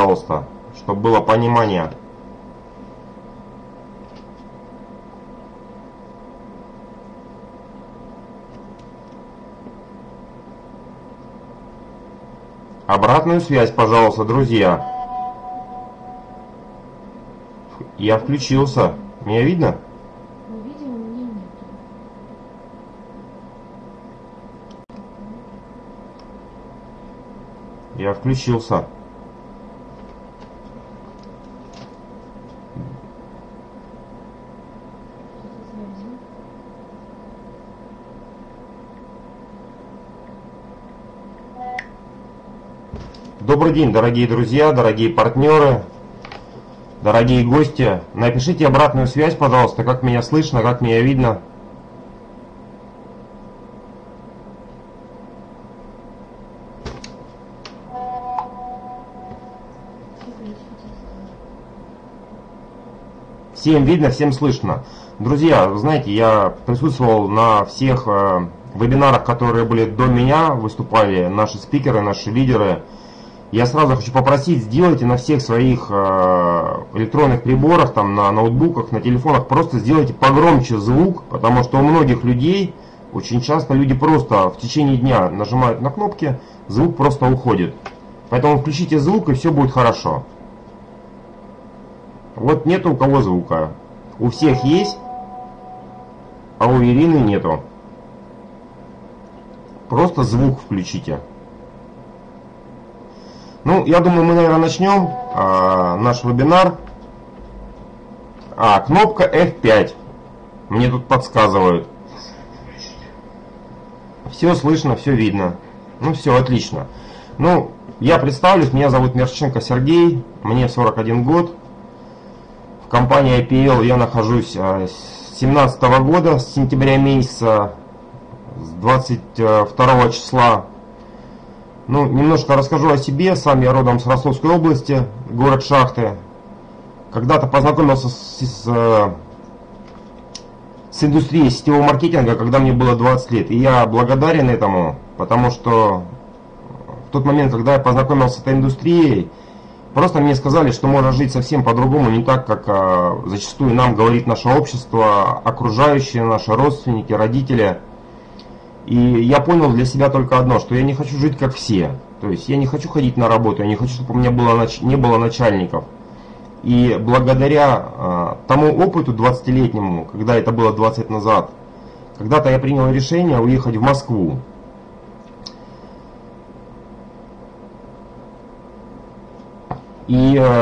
пожалуйста, чтобы было понимание. Обратную связь, пожалуйста, друзья. Я включился. Меня видно? Видео у меня нет. Я включился. Добрый день, дорогие друзья, дорогие партнеры, дорогие гости. Напишите обратную связь, пожалуйста, как меня слышно, как меня видно. Всем видно, всем слышно. Друзья, вы знаете, я присутствовал на всех вебинарах, которые были до меня, выступали наши спикеры, наши лидеры. Я сразу хочу попросить, сделайте на всех своих электронных приборах, там, на ноутбуках, на телефонах, просто сделайте погромче звук, потому что у многих людей, очень часто люди просто в течение дня нажимают на кнопки, звук просто уходит. Поэтому включите звук, и все будет хорошо. Вот нету у кого звука. У всех есть, а у Ирины нету. Просто звук включите. Ну, я думаю, мы, наверное, начнем наш вебинар. Кнопка F5. Мне тут подсказывают. Все слышно, все видно. Ну, все, отлично. Ну, я представлюсь. Меня зовут Мерченко Сергей. Мне 41 год. В компании IPL я нахожусь с 2017 года, с сентября месяца, с 22 числа. Ну, немножко расскажу о себе. Сам я родом с Ростовской области, город Шахты. Когда-то познакомился с индустрией сетевого маркетинга, когда мне было 20 лет. И я благодарен этому, потому что в тот момент, когда я познакомился с этой индустрией, просто мне сказали, что можно жить совсем по-другому, не так, как зачастую нам говорит наше общество, окружающие, наши родственники, родители. И я понял для себя только одно, что я не хочу жить как все. То есть я не хочу ходить на работу, я не хочу, чтобы у меня не было начальников. И благодаря тому опыту 20-летнему, когда это было 20 лет назад, когда-то я принял решение уехать в Москву. И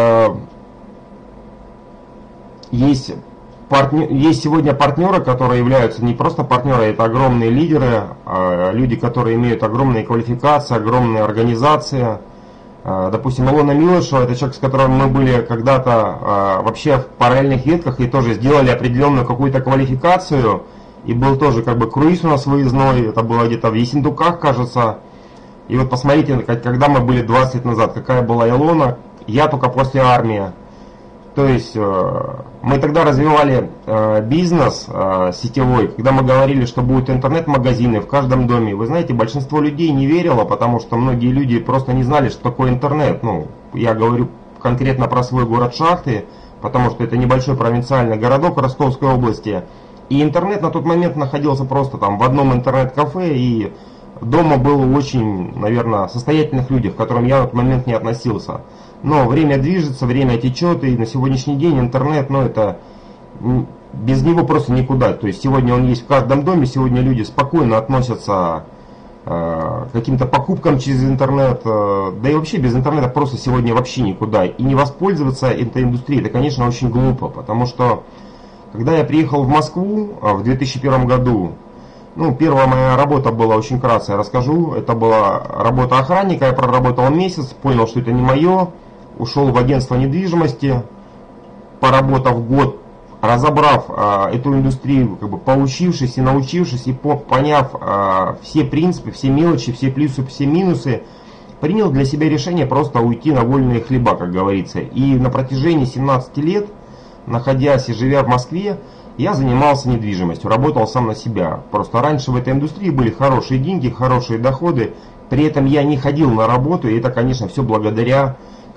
есть сегодня партнеры, которые являются не просто партнеры, это огромные лидеры, люди, которые имеют огромные квалификации, огромные организации. Допустим, Илона Милышева, это человек, с которым мы были когда-то вообще в параллельных ветках и тоже сделали определенную какую-то квалификацию. И был тоже как бы круиз у нас выездной, это было где-то в Ессентуках, кажется. И вот посмотрите, когда мы были 20 лет назад, какая была Илона, я только после армии. То есть мы тогда развивали бизнес сетевой, когда мы говорили, что будут интернет-магазины в каждом доме. Вы знаете, большинство людей не верило, потому что многие люди просто не знали, что такое интернет. Ну, я говорю конкретно про свой город Шахты, потому что это небольшой провинциальный городок Ростовской области. И интернет на тот момент находился просто там в одном интернет-кафе, и дома было очень, наверное, состоятельных людей, к которым я в тот момент не относился. Но время движется, время течет, и на сегодняшний день интернет, ну это без него просто никуда. То есть сегодня он есть в каждом доме, сегодня люди спокойно относятся к каким-то покупкам через интернет, да и вообще без интернета просто сегодня вообще никуда. И не воспользоваться этой индустрией, это, конечно, очень глупо, потому что когда я приехал в Москву в 2001 году, ну, первая моя работа была, очень кратко я расскажу, это была работа охранника, я проработал месяц, понял, что это не мое, ушел в агентство недвижимости, поработав год, разобрав эту индустрию, как бы поучившись и научившись, и поняв все принципы, все мелочи, все плюсы, все минусы, принял для себя решение просто уйти на вольные хлеба, как говорится. И на протяжении 17 лет, находясь и живя в Москве, я занимался недвижимостью, работал сам на себя. Просто раньше в этой индустрии были хорошие деньги, хорошие доходы. При этом я не ходил на работу, и это, конечно, все благодаря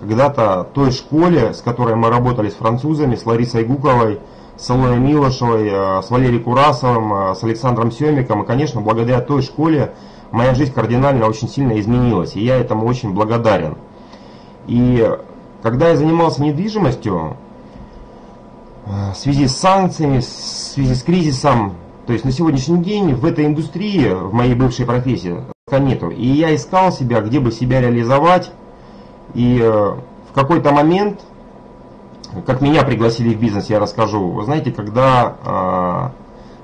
когда-то той школе, с которой мы работали с французами, с Ларисой Гуковой, с Илоной Милошевой, с Валерием Курасовым, с Александром Семиком. И, конечно, благодаря той школе моя жизнь кардинально очень сильно изменилась, и я этому очень благодарен. И когда я занимался недвижимостью, в связи с санкциями, в связи с кризисом, то есть на сегодняшний день в этой индустрии, в моей бывшей профессии, нету. И я искал себя, где бы себя реализовать. И в какой-то момент, как меня пригласили в бизнес, я расскажу. Вы знаете, когда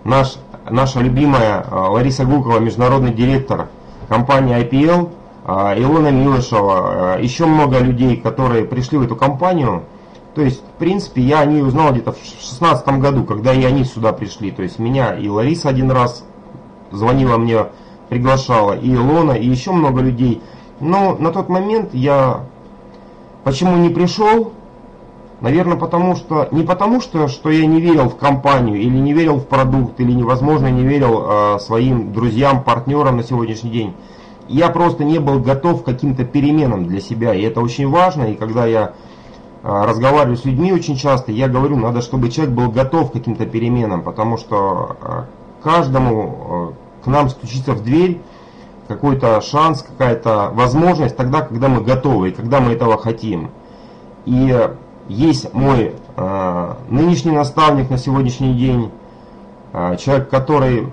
наша любимая Лариса Гукова, международный директор компании IPL, Илона Милошева, еще много людей, которые пришли в эту компанию. То есть, в принципе, я о ней узнал где-то в 2016 году, когда и они сюда пришли. То есть, меня и Лариса один раз звонила мне, приглашала, и Илона, и еще много людей. Но на тот момент я почему не пришел? Наверное, не потому что я не верил в компанию, или не верил в продукт, или, возможно, не верил своим друзьям, партнерам на сегодняшний день. Я просто не был готов к каким-то переменам для себя, и это очень важно. И когда я разговариваю с людьми очень часто, я говорю, надо, чтобы человек был готов к каким-то переменам, потому что каждому к нам стучится в дверь какой-то шанс, какая-то возможность тогда, когда мы готовы и когда мы этого хотим. И есть мой нынешний наставник на сегодняшний день, человек, который,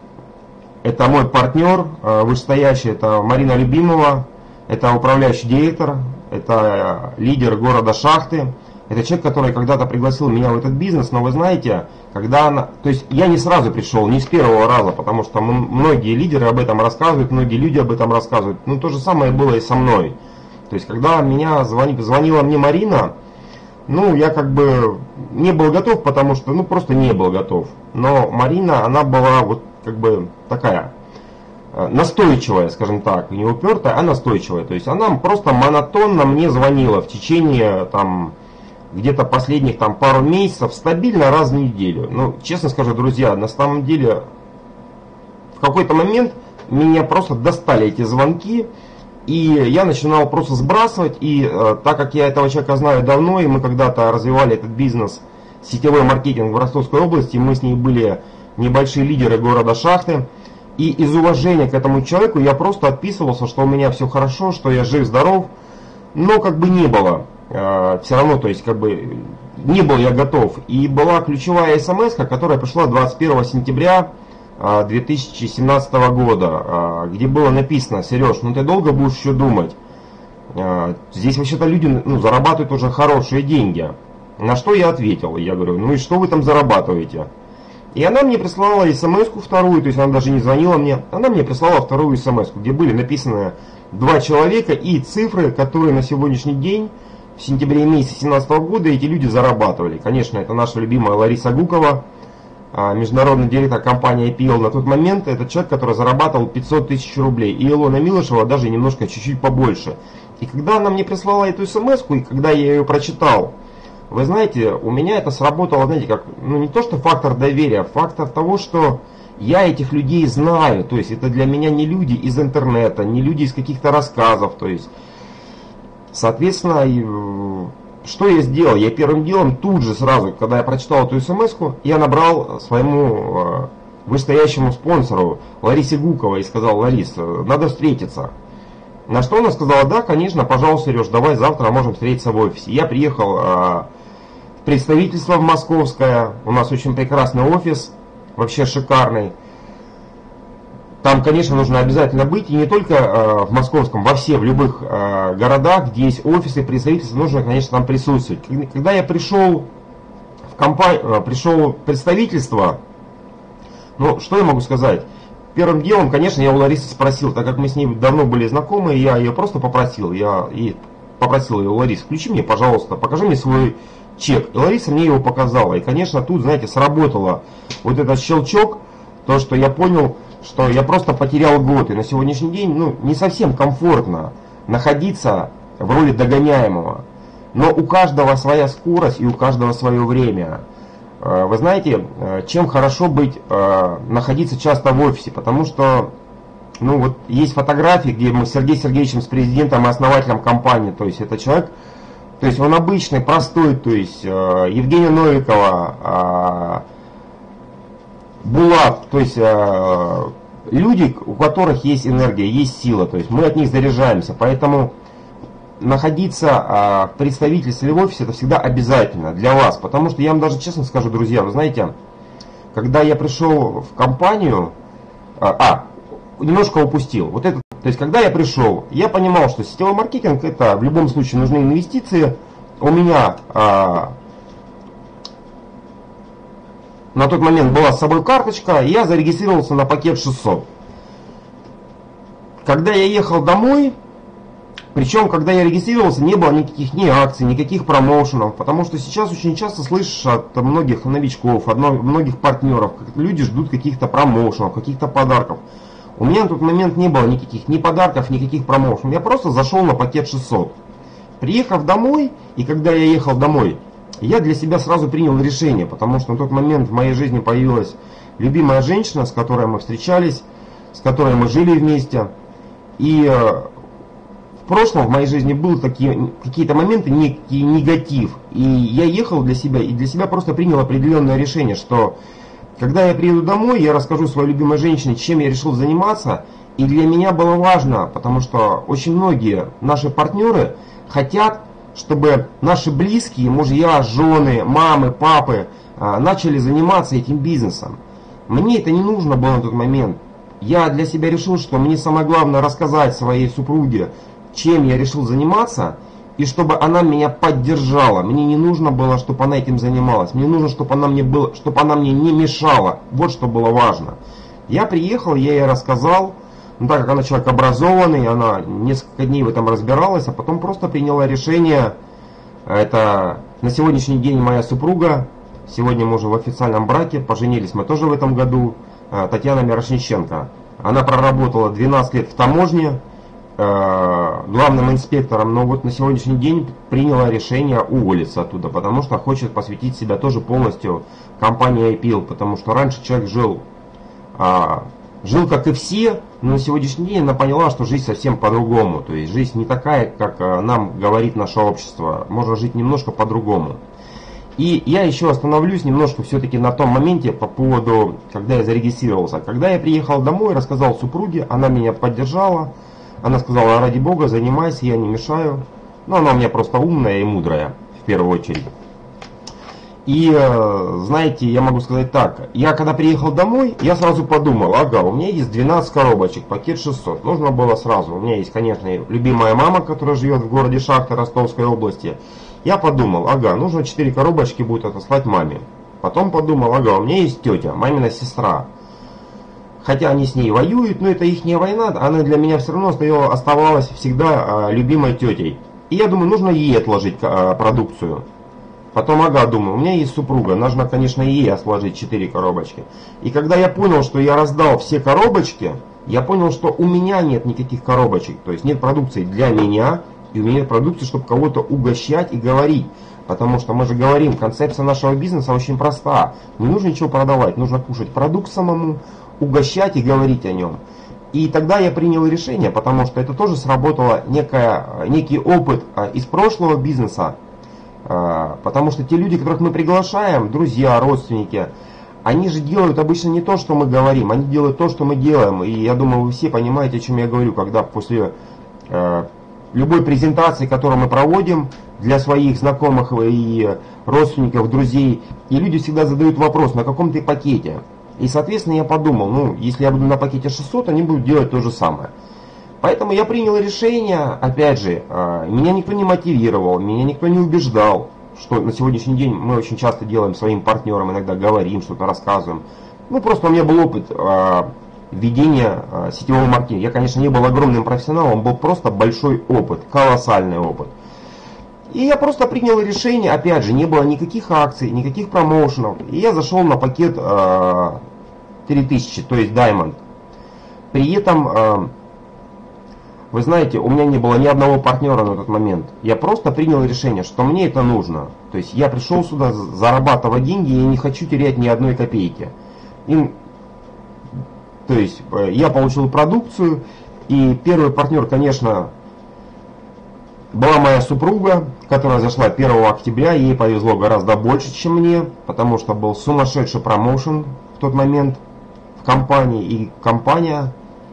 это мой партнер вышестоящий, это Марина Любимова, это управляющий директор, это лидер города Шахты. Это человек, который когда-то пригласил меня в этот бизнес, но вы знаете, то есть я не сразу пришел, не с первого раза, потому что многие лидеры об этом рассказывают, многие люди об этом рассказывают. Ну, то же самое было и со мной. То есть, когда звонила мне Марина, я как бы не был готов, потому что, просто не был готов. Но Марина, она была вот как бы такая настойчивая, скажем так, не упертая, а настойчивая. То есть, она просто монотонно мне звонила в течение где-то последних пару месяцев, стабильно раз в неделю. Честно скажу, друзья, на самом деле в какой-то момент меня просто достали эти звонки, и я начинал просто сбрасывать. И так как я этого человека знаю давно, и мы когда-то развивали этот бизнес, сетевой маркетинг в Ростовской области, мы с ней были небольшие лидеры города Шахты, и из уважения к этому человеку я просто отписывался, что у меня все хорошо, что я жив-здоров, но как бы не было. Все равно, то есть не был я готов. И была ключевая смс, которая пришла 21 сентября 2017 года, где было написано: Сереж, ты долго будешь еще думать? Здесь вообще-то люди зарабатывают уже хорошие деньги. На что я ответил? Я говорю, и что вы там зарабатываете? И она мне прислала смс-ку вторую, то есть она даже не звонила мне, она мне прислала вторую смс-ку, где были написаны 2 человека и цифры, которые на сегодняшний день, в сентябре месяце 2017 года, эти люди зарабатывали. Конечно, это наша любимая Лариса Гукова, международный директор компании IPL. На тот момент это человек, который зарабатывал 500 тысяч рублей. И Илона Милошева даже немножко, чуть-чуть побольше. И когда она мне прислала эту смс-ку, и когда я ее прочитал, вы знаете, у меня это сработало, знаете, как, не то что фактор доверия, а фактор того, что я этих людей знаю. То есть это для меня не люди из интернета, не люди из каких-то рассказов. То есть, соответственно, что я сделал? Я первым делом тут же сразу, когда я прочитал эту смс-ку, я набрал своему вышестоящему спонсору Ларисе Гуковой и сказал: Ларис, надо встретиться. На что она сказала: да, конечно, пожалуйста, Сереж, давай завтра можем встретиться в офисе. Я приехал в представительство в Московское, у нас очень прекрасный офис, вообще шикарный. Там, конечно, нужно обязательно быть, и не только в Московском, в любых городах, где есть офисы, представительства, нужно, конечно, там присутствовать. Когда я пришел в представительство, что я могу сказать? Первым делом, конечно, я у Ларисы спросил, так как мы с ней давно были знакомы, я ее просто попросил, ее: Ларис, включи мне, пожалуйста, покажи мне свой чек. И Лариса мне его показала, и, конечно, тут, знаете, сработало вот этот щелчок, то, что я понял, что я просто потерял год, и на сегодняшний день не совсем комфортно находиться в роли догоняемого. Но у каждого своя скорость и у каждого свое время. Вы знаете, чем хорошо находиться часто в офисе, потому что есть фотографии, где мы с Сергеем Сергеевичем, с президентом и основателем компании, то есть это человек, То есть он обычный, простой, то есть Евгения Новикова, Булат, то есть люди, у которых есть энергия, есть сила, то есть мы от них заряжаемся, поэтому находиться в представительстве или в офисе это всегда обязательно для вас, потому что я вам даже честно скажу, друзья, вы знаете, когда я пришел в компанию, немножко упустил, вот это, то есть когда я пришел, я понимал, что сетевой маркетинг это в любом случае нужны инвестиции, у меня на тот момент была с собой карточка, и я зарегистрировался на пакет 600. Когда я ехал домой, причем, когда я регистрировался, не было никаких ни акций, никаких промоушенов, потому что сейчас очень часто слышишь от многих новичков, от многих партнеров, как люди ждут каких-то промоушенов, каких-то подарков. У меня на тот момент не было никаких ни подарков, никаких промоушенов. Я просто зашел на пакет 600. Приехав домой, и когда я ехал домой, я для себя сразу принял решение, потому что на тот момент в моей жизни появилась любимая женщина, с которой мы встречались, с которой мы жили вместе. И в прошлом в моей жизни были какие-то моменты, некий негатив. И я ехал для себя, и для себя просто принял определенное решение, что когда я приеду домой, я расскажу своей любимой женщине, чем я решил заниматься. И для меня было важно, потому что очень многие наши партнеры хотят, чтобы наши близкие, мужья, жены, мамы, папы начали заниматься этим бизнесом. Мне это не нужно было на тот момент. Я для себя решил, что мне самое главное рассказать своей супруге, чем я решил заниматься, и чтобы она меня поддержала. Мне не нужно было, чтобы она этим занималась. Мне нужно, чтобы она мне не мешала. Вот что было важно. Я приехал, я ей рассказал. Но так как она человек образованный, она несколько дней в этом разбиралась, а потом просто приняла решение. Это на сегодняшний день моя супруга. Сегодня мы уже в официальном браке. Поженились мы тоже в этом году. Татьяна Мирошниченко. Она проработала 12 лет в таможне главным инспектором, но вот на сегодняшний день приняла решение уволиться оттуда, потому что хочет посвятить себя тоже полностью компании IPL, потому что раньше человек жил как и все, но на сегодняшний день она поняла, что жизнь совсем по-другому, то есть жизнь не такая, как нам говорит наше общество, можно жить немножко по-другому. И я еще остановлюсь немножко все-таки на том моменте по поводу, когда я зарегистрировался. Когда я приехал домой, рассказал супруге, она меня поддержала. Она сказала, ради бога, занимайся, я не мешаю. Но она у меня просто умная и мудрая, в первую очередь. И, знаете, я могу сказать так. Я когда приехал домой, я сразу подумал, ага, у меня есть 12 коробочек, пакет 600. Нужно было сразу. У меня есть, конечно, любимая мама, которая живет в городе Шахта Ростовской области. Я подумал, ага, нужно 4 коробочки будет отослать маме. Потом подумал, ага, у меня есть тетя, мамина сестра. Хотя они с ней воюют, но это их не война, она для меня все равно оставалась всегда любимой тетей. И я думаю, нужно ей отложить продукцию. Потом, ага, думаю, у меня есть супруга, нужно, конечно, ей сложить 4 коробочки. И когда я понял, что я раздал все коробочки, я понял, что у меня нет никаких коробочек. То есть нет продукции для меня, и у меня нет продукции, чтобы кого-то угощать и говорить. Потому что мы же говорим, концепция нашего бизнеса очень проста. Не нужно ничего продавать, нужно кушать продукт самому, угощать и говорить о нем. И тогда я принял решение, потому что это тоже сработало некий опыт из прошлого бизнеса. Потому что те люди, которых мы приглашаем, друзья, родственники, они же делают обычно не то, что мы говорим, они делают то, что мы делаем. И я думаю, вы все понимаете, о чем я говорю, когда после любой презентации, которую мы проводим для своих знакомых и родственников, друзей, и люди всегда задают вопрос, на каком ты пакете. И, соответственно, я подумал, ну, если я буду на пакете 600, они будут делать то же самое. Поэтому я принял решение, опять же, меня никто не мотивировал, меня никто не убеждал, что на сегодняшний день мы очень часто делаем своим партнерам, иногда говорим, что-то рассказываем. Ну, просто у меня был опыт ведения сетевого маркетинга. Я, конечно, не был огромным профессионалом, был просто большой опыт, колоссальный опыт. И я просто принял решение, опять же, не было никаких акций, никаких промоушенов. И я зашел на пакет 3000, то есть Diamond. При этом, вы знаете, у меня не было ни одного партнера на тот момент. Я просто принял решение, что мне это нужно. То есть я пришел сюда зарабатывать деньги, и я не хочу терять ни одной копейки. То есть я получил продукцию, и первый партнер, конечно, Была моя супруга, которая зашла 1 октября, ей повезло гораздо больше, чем мне, потому что был сумасшедший промоушен в тот момент в компании, и компания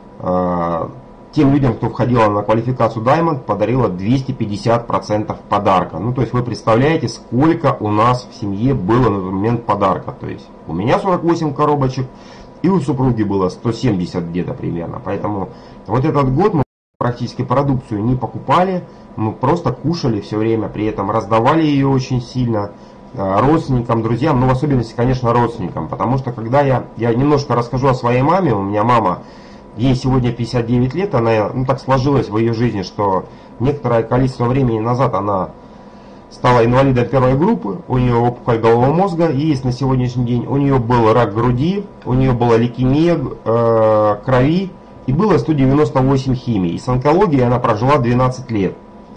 тем людям, кто входила на квалификацию Diamond, подарила 250% подарка. Ну, то есть вы представляете, сколько у нас в семье было на тот момент подарка. То есть у меня 48 коробочек, и у супруги было 170 где-то примерно. Поэтому вот этот год мы практически продукцию не покупали, мы просто кушали все время, при этом раздавали ее очень сильно родственникам, друзьям, ну в особенности, конечно, родственникам. Потому что когда я немножко расскажу о своей маме, у меня мама, ей сегодня 59 лет, она, ну так сложилось в ее жизни, что некоторое количество времени назад она стала инвалидом 1 группы, у нее опухоль головного мозга, и есть на сегодняшний день, у нее был рак груди, у нее была лейкемия крови, и было 198 химий. И с онкологией она прожила 12 лет.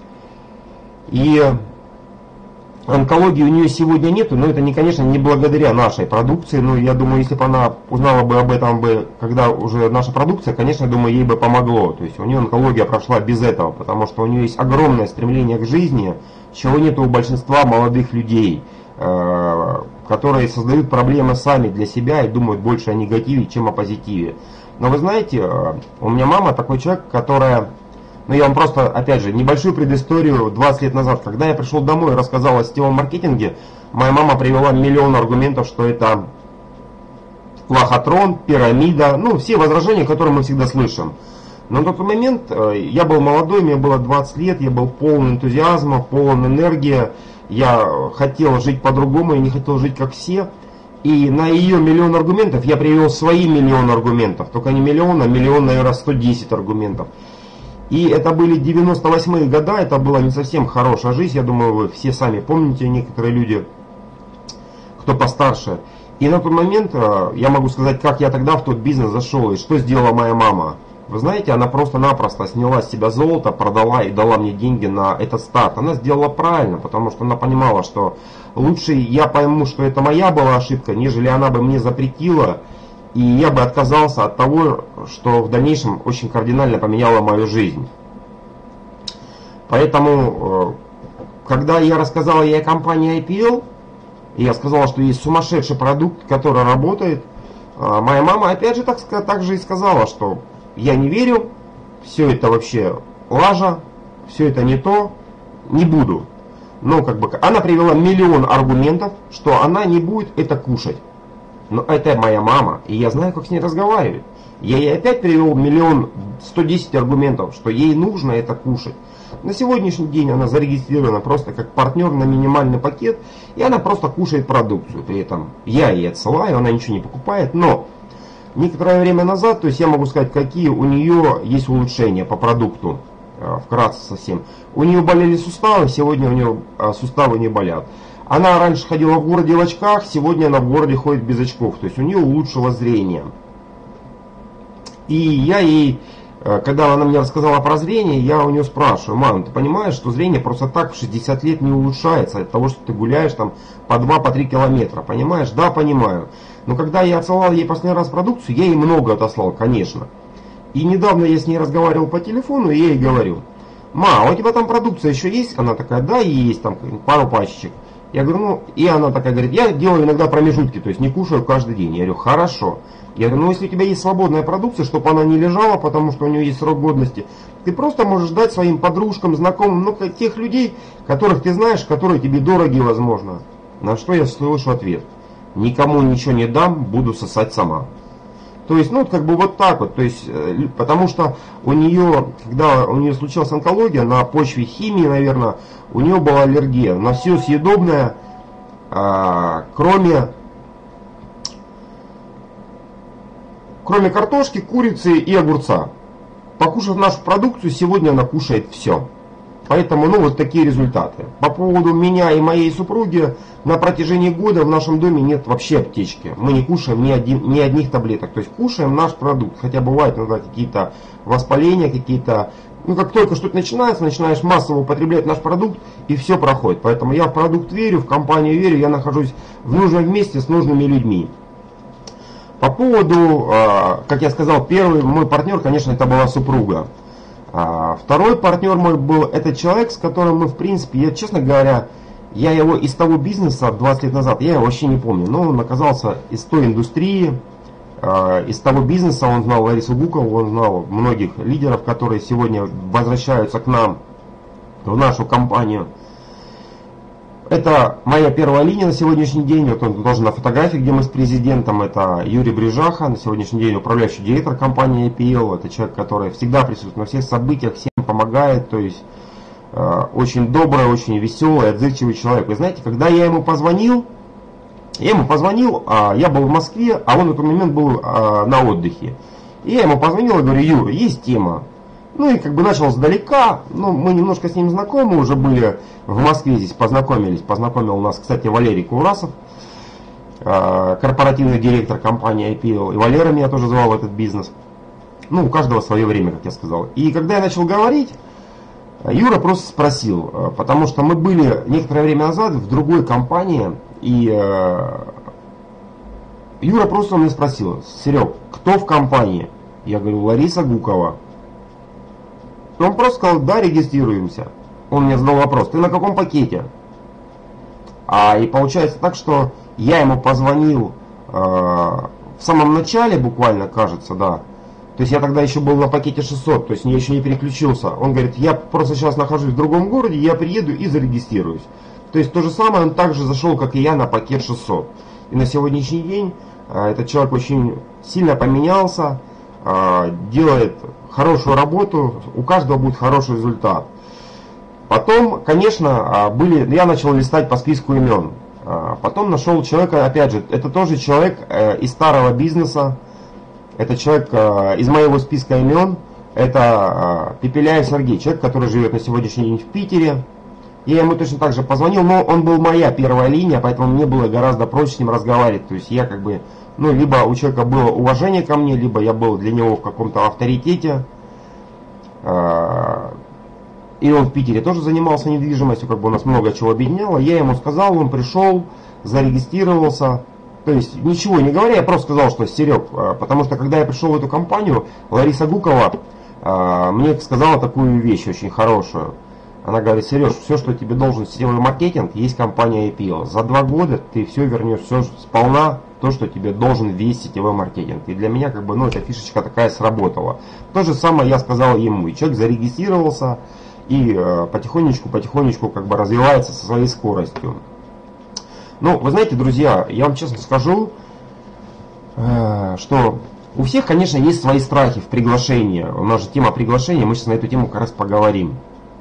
И онкологии у нее сегодня нету, но это, конечно, не благодаря нашей продукции. Но я думаю, если бы она узнала бы об этом, когда уже наша продукция, конечно, думаю, ей бы помогло. То есть у нее онкология прошла без этого, потому что у нее есть огромное стремление к жизни, чего нет у большинства молодых людей, которые создают проблемы сами для себя и думают больше о негативе, чем о позитиве. Но вы знаете, у меня мама такой человек, которая... Ну, я вам просто, опять же, небольшую предысторию. 20 лет назад, когда я пришел домой и рассказал о сетевом маркетинге, моя мама привела миллион аргументов, что это лохотрон, пирамида, ну, все возражения, которые мы всегда слышим. Но на тот момент я был молодой, мне было 20 лет, я был полон энтузиазма, полон энергии, я хотел жить по-другому, я не хотел жить как все. И на ее миллион аргументов я привел свои миллион аргументов, только не миллион, а миллион, наверное, 110 аргументов. И это были 98-е года, это была не совсем хорошая жизнь, я думаю, вы все сами помните, некоторые люди, кто постарше. И на тот момент я могу сказать, как я тогда в тот бизнес зашел и что сделала моя мама. Вы знаете, она просто-напросто сняла с себя золото, продала и дала мне деньги на этот старт. Она сделала правильно, потому что она понимала, что лучше я пойму, что это моя была ошибка, нежели она бы мне запретила, и я бы отказался от того, что в дальнейшем очень кардинально поменяло мою жизнь. Поэтому, когда я рассказал ей о компании IPL, и я сказал, что есть сумасшедший продукт, который работает, моя мама опять же так же и сказала, что я не верю, все это вообще лажа, все это не то, не буду. Но как бы она привела миллион аргументов, что она не будет это кушать. Но это моя мама, и я знаю, как с ней разговаривать. Я ей опять привел миллион 110 аргументов, что ей нужно это кушать. На сегодняшний день она зарегистрирована просто как партнер на минимальный пакет, и она просто кушает продукцию. При этом я ей отсылаю, она ничего не покупает, но некоторое время назад, то есть я могу сказать, какие у нее есть улучшения по продукту, вкратце совсем. У нее болели суставы, сегодня у нее суставы не болят. Она раньше ходила в городе в очках, сегодня она в городе ходит без очков, то есть у нее улучшилось зрение. И я ей, когда она мне рассказала про зрение, я у нее спрашиваю: мам, ты понимаешь, что зрение просто так в 60 лет не улучшается от того, что ты гуляешь там по 2-3 километра, понимаешь? Да, понимаю. Но когда я отсылал ей последний раз продукцию, я ей много отослал, конечно. И недавно я с ней разговаривал по телефону, и я ей говорю: ма, у тебя там продукция еще есть? Она такая: да, есть, там пару пачечек. Я говорю, ну, и она такая говорит: я делаю иногда промежутки, то есть не кушаю каждый день. Я говорю: хорошо. Я говорю, ну если у тебя есть свободная продукция, чтобы она не лежала, потому что у нее есть срок годности, ты просто можешь дать своим подружкам, знакомым, ну, тех людей, которых ты знаешь, которые тебе дороги, возможно. На что я слышу ответ: никому ничего не дам, буду сосать сама. То есть, ну, как бы вот так вот, то есть, потому что у нее, когда у нее случилась онкология, на почве химии, наверное, у нее была аллергия на все съедобное, кроме картошки, курицы и огурца. Покушав нашу продукцию, сегодня она кушает все. Поэтому, ну, вот такие результаты. По поводу меня и моей супруги, на протяжении года в нашем доме нет вообще аптечки. Мы не кушаем ни одних таблеток. То есть кушаем наш продукт. Хотя бывают иногда какие-то воспаления, какие-то... Ну, как только что-то начинается, начинаешь массово употреблять наш продукт, и все проходит. Поэтому я в продукт верю, в компанию верю, я нахожусь в нужном месте с нужными людьми. По поводу, как я сказал, первый мой партнер, конечно, это была супруга. Второй партнер мой был, это человек, с которым мы, в принципе, я, честно говоря, я его из того бизнеса 20 лет назад, я его вообще не помню, но он оказался из той индустрии, из того бизнеса. Он знал Ларису Гукову, он знал многих лидеров, которые сегодня возвращаются к нам, в нашу компанию. Это моя первая линия на сегодняшний день. Вот он тоже на фотографии, где мы с президентом. Это Юрий Брижаха, на сегодняшний день управляющий директор компании IPL. Это человек, который всегда присутствует на всех событиях, всем помогает. То есть очень добрый, очень веселый, отзывчивый человек. Вы знаете, когда я ему позвонил, я был в Москве, а он в этот момент был на отдыхе. И я ему позвонил и говорю: Юра, есть тема. Ну и как бы начал сдалека, ну мы немножко с ним знакомы уже были в Москве, здесь познакомились. Познакомил нас, кстати, Валерий Курасов, корпоративный директор компании IPL. И Валера меня тоже звал в этот бизнес. Ну, у каждого свое время, как я сказал. И когда я начал говорить, Юра просто спросил, потому что мы были некоторое время назад в другой компании, и Юра просто меня спросил: Серег, кто в компании? Я говорю: Лариса Гукова. Он просто сказал: да, регистрируемся. Он мне задал вопрос: ты на каком пакете? И получается так, что я ему позвонил в самом начале, буквально, кажется, да. То есть я тогда еще был на пакете 600, то есть я еще не переключился. Он говорит: я просто сейчас нахожусь в другом городе, я приеду и зарегистрируюсь. То есть то же самое, он также зашел, как и я, на пакет 600. И на сегодняшний день этот человек очень сильно поменялся, делает хорошую работу, у каждого будет хороший результат. Потом, конечно, я начал листать по списку имен. Потом нашел человека, опять же, это тоже человек из старого бизнеса. Это человек из моего списка имен. Это Пепеляев Сергей, человек, который живет на сегодняшний день в Питере. Я ему точно так же позвонил, но он был моя первая линия, поэтому мне было гораздо проще с ним разговаривать. То есть я как бы, либо у человека было уважение ко мне, либо я был для него в каком-то авторитете. И он в Питере тоже занимался недвижимостью, как бы у нас много чего объединяло. Я ему сказал, он пришел, зарегистрировался. То есть ничего не говоря, я просто сказал, что Серег, потому что когда я пришел в эту компанию, Лариса Гукова мне сказала такую вещь очень хорошую. Она говорит: Сереж, все, что тебе должен сетевой маркетинг, есть компания IPL. За 2 года ты все вернешь, все сполна, то, что тебе должен весь сетевой маркетинг. И для меня как бы, эта фишечка такая сработала. То же самое я сказал ему. И человек зарегистрировался и потихонечку как бы развивается со своей скоростью. Вы знаете, друзья, я вам честно скажу, что у всех, конечно, есть свои страхи в приглашении. У нас же тема приглашения, мы сейчас на эту тему как раз поговорим.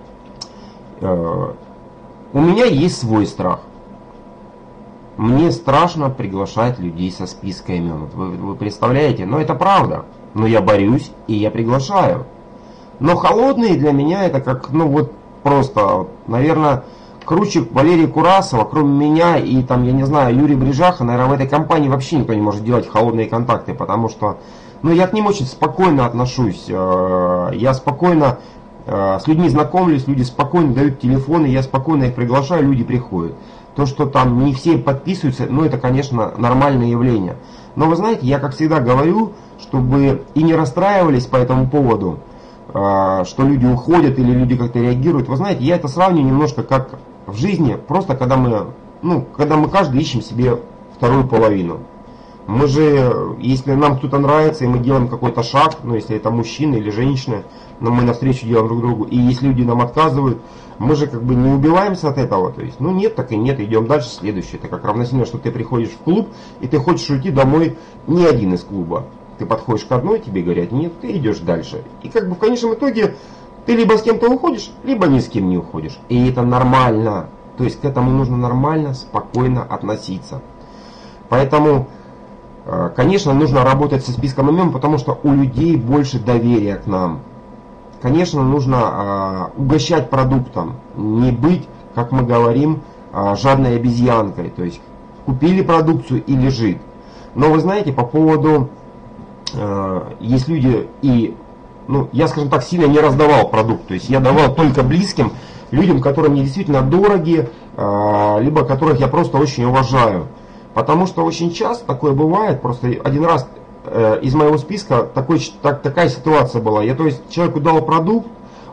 У меня есть свой страх. Мне страшно приглашать людей со списка имен. Вы представляете? Это правда. Но я борюсь и я приглашаю. Но холодные для меня это как, просто, наверное, круче Валерия Курасова, кроме меня и там, я не знаю, Юрий Брижаха, наверное, в этой компании вообще никто не может делать холодные контакты, потому что, я к ним очень спокойно отношусь. Я спокойно с людьми знакомлюсь, люди спокойно дают телефоны, я спокойно их приглашаю, люди приходят. То, что там не все подписываются, это, конечно, нормальное явление. Но вы знаете, я как всегда говорю, чтобы и не расстраивались по этому поводу, что люди уходят или люди как-то реагируют. Вы знаете, я это сравниваю немножко как в жизни, просто когда мы каждый ищем себе вторую половину. Мы же, если нам кто-то нравится, и мы делаем какой-то шаг, если это мужчина или женщина, но мы навстречу делаем друг другу, и если люди нам отказывают, мы же как бы не убиваемся от этого. То есть, нет, так и нет, идем дальше, следующее. Это как равносильно, что ты приходишь в клуб, и ты хочешь уйти домой не один из клуба. Ты подходишь к одной, тебе говорят нет, ты идешь дальше. И как бы в конечном итоге ты либо с кем-то уходишь, либо ни с кем не уходишь. И это нормально. То есть к этому нужно нормально, спокойно относиться. Поэтому, конечно, нужно работать со списком имен, потому что у людей больше доверия к нам. Конечно, нужно угощать продуктом, не быть, как мы говорим, жадной обезьянкой. То есть купили продукцию и лежит. Но вы знаете, по поводу, есть люди и, я, скажем так, сильно не раздавал продукт. То есть я давал только близким, людям, которые мне действительно дороги, либо которых я просто очень уважаю. Потому что очень часто такое бывает, просто один раз из моего списка такая ситуация была. Я, то есть, человеку дал продукт,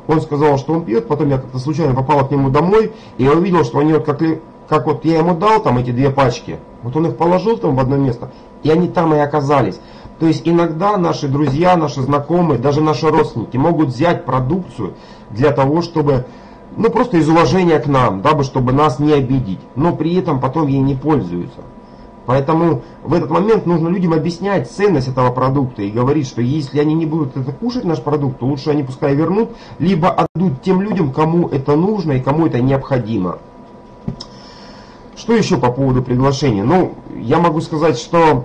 Он сказал, что он пьет, потом я как-то случайно попал к нему домой, и я увидел, что они вот как вот я ему дал там эти 2 пачки, вот он их положил там в одно место, и они там и оказались. То есть иногда наши друзья, наши знакомые, даже наши родственники могут взять продукцию для того, чтобы, ну просто из уважения к нам, дабы чтобы нас не обидеть, но при этом потом ей не пользуются. Поэтому в этот момент нужно людям объяснять ценность этого продукта и говорить, что если они не будут это кушать, наш продукт, то лучше они пускай вернут, либо отдадут тем людям, кому это нужно и кому это необходимо. Что еще по поводу приглашения? Ну, я могу сказать, что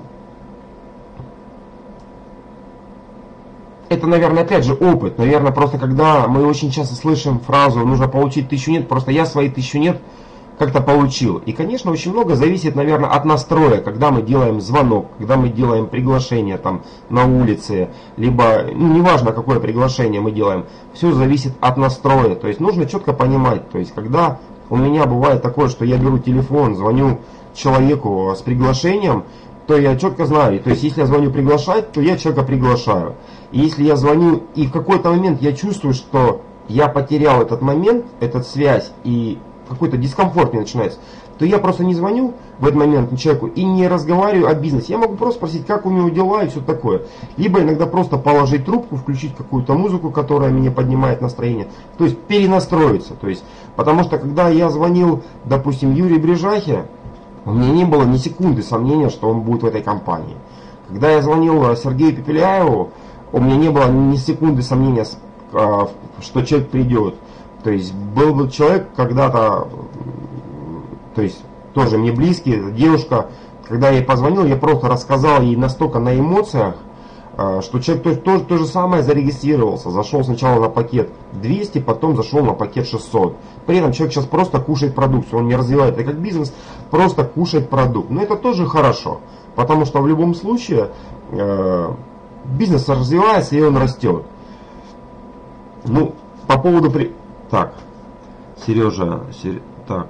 это, наверное, опять же опыт. Наверное, просто когда мы очень часто слышим фразу «нужно получить 1000 нет», просто я свои 1000 нет как-то получил. И, конечно, очень много зависит, наверное, от настроя, когда мы делаем звонок, когда мы делаем приглашение там на улице, либо, ну, неважно, какое приглашение мы делаем, все зависит от настроя. То есть нужно четко понимать, то есть когда у меня бывает такое, что я беру телефон, звоню человеку с приглашением, то я четко знаю, то есть если я звоню приглашать, то я человека приглашаю. И если я звоню и в какой-то момент я чувствую, что я потерял этот момент, эту связь и какой-то дискомфорт мне начинается, то я просто не звоню в этот момент человеку и не разговариваю о бизнесе. Я могу просто спросить, как у него дела и все такое. Либо иногда просто положить трубку, включить какую-то музыку, которая мне поднимает настроение. То есть перенастроиться. То есть, потому что когда я звонил, допустим, Юрию Брежахе, у меня не было ни секунды сомнения, что он будет в этой компании. Когда я звонил Сергею Пепеляеву, у меня не было ни секунды сомнения, что человек придет. То есть был человек когда-то, то есть тоже мне близкий, девушка, когда я ей позвонил, я просто рассказал ей настолько на эмоциях, что человек то же самое зарегистрировался, зашел сначала на пакет 200, потом зашел на пакет 600. При этом человек сейчас просто кушает продукцию, он не развивает это как бизнес, просто кушает продукт. Но это тоже хорошо, потому что в любом случае бизнес развивается и он растет. Ну, по поводу... Так, Сережа, так,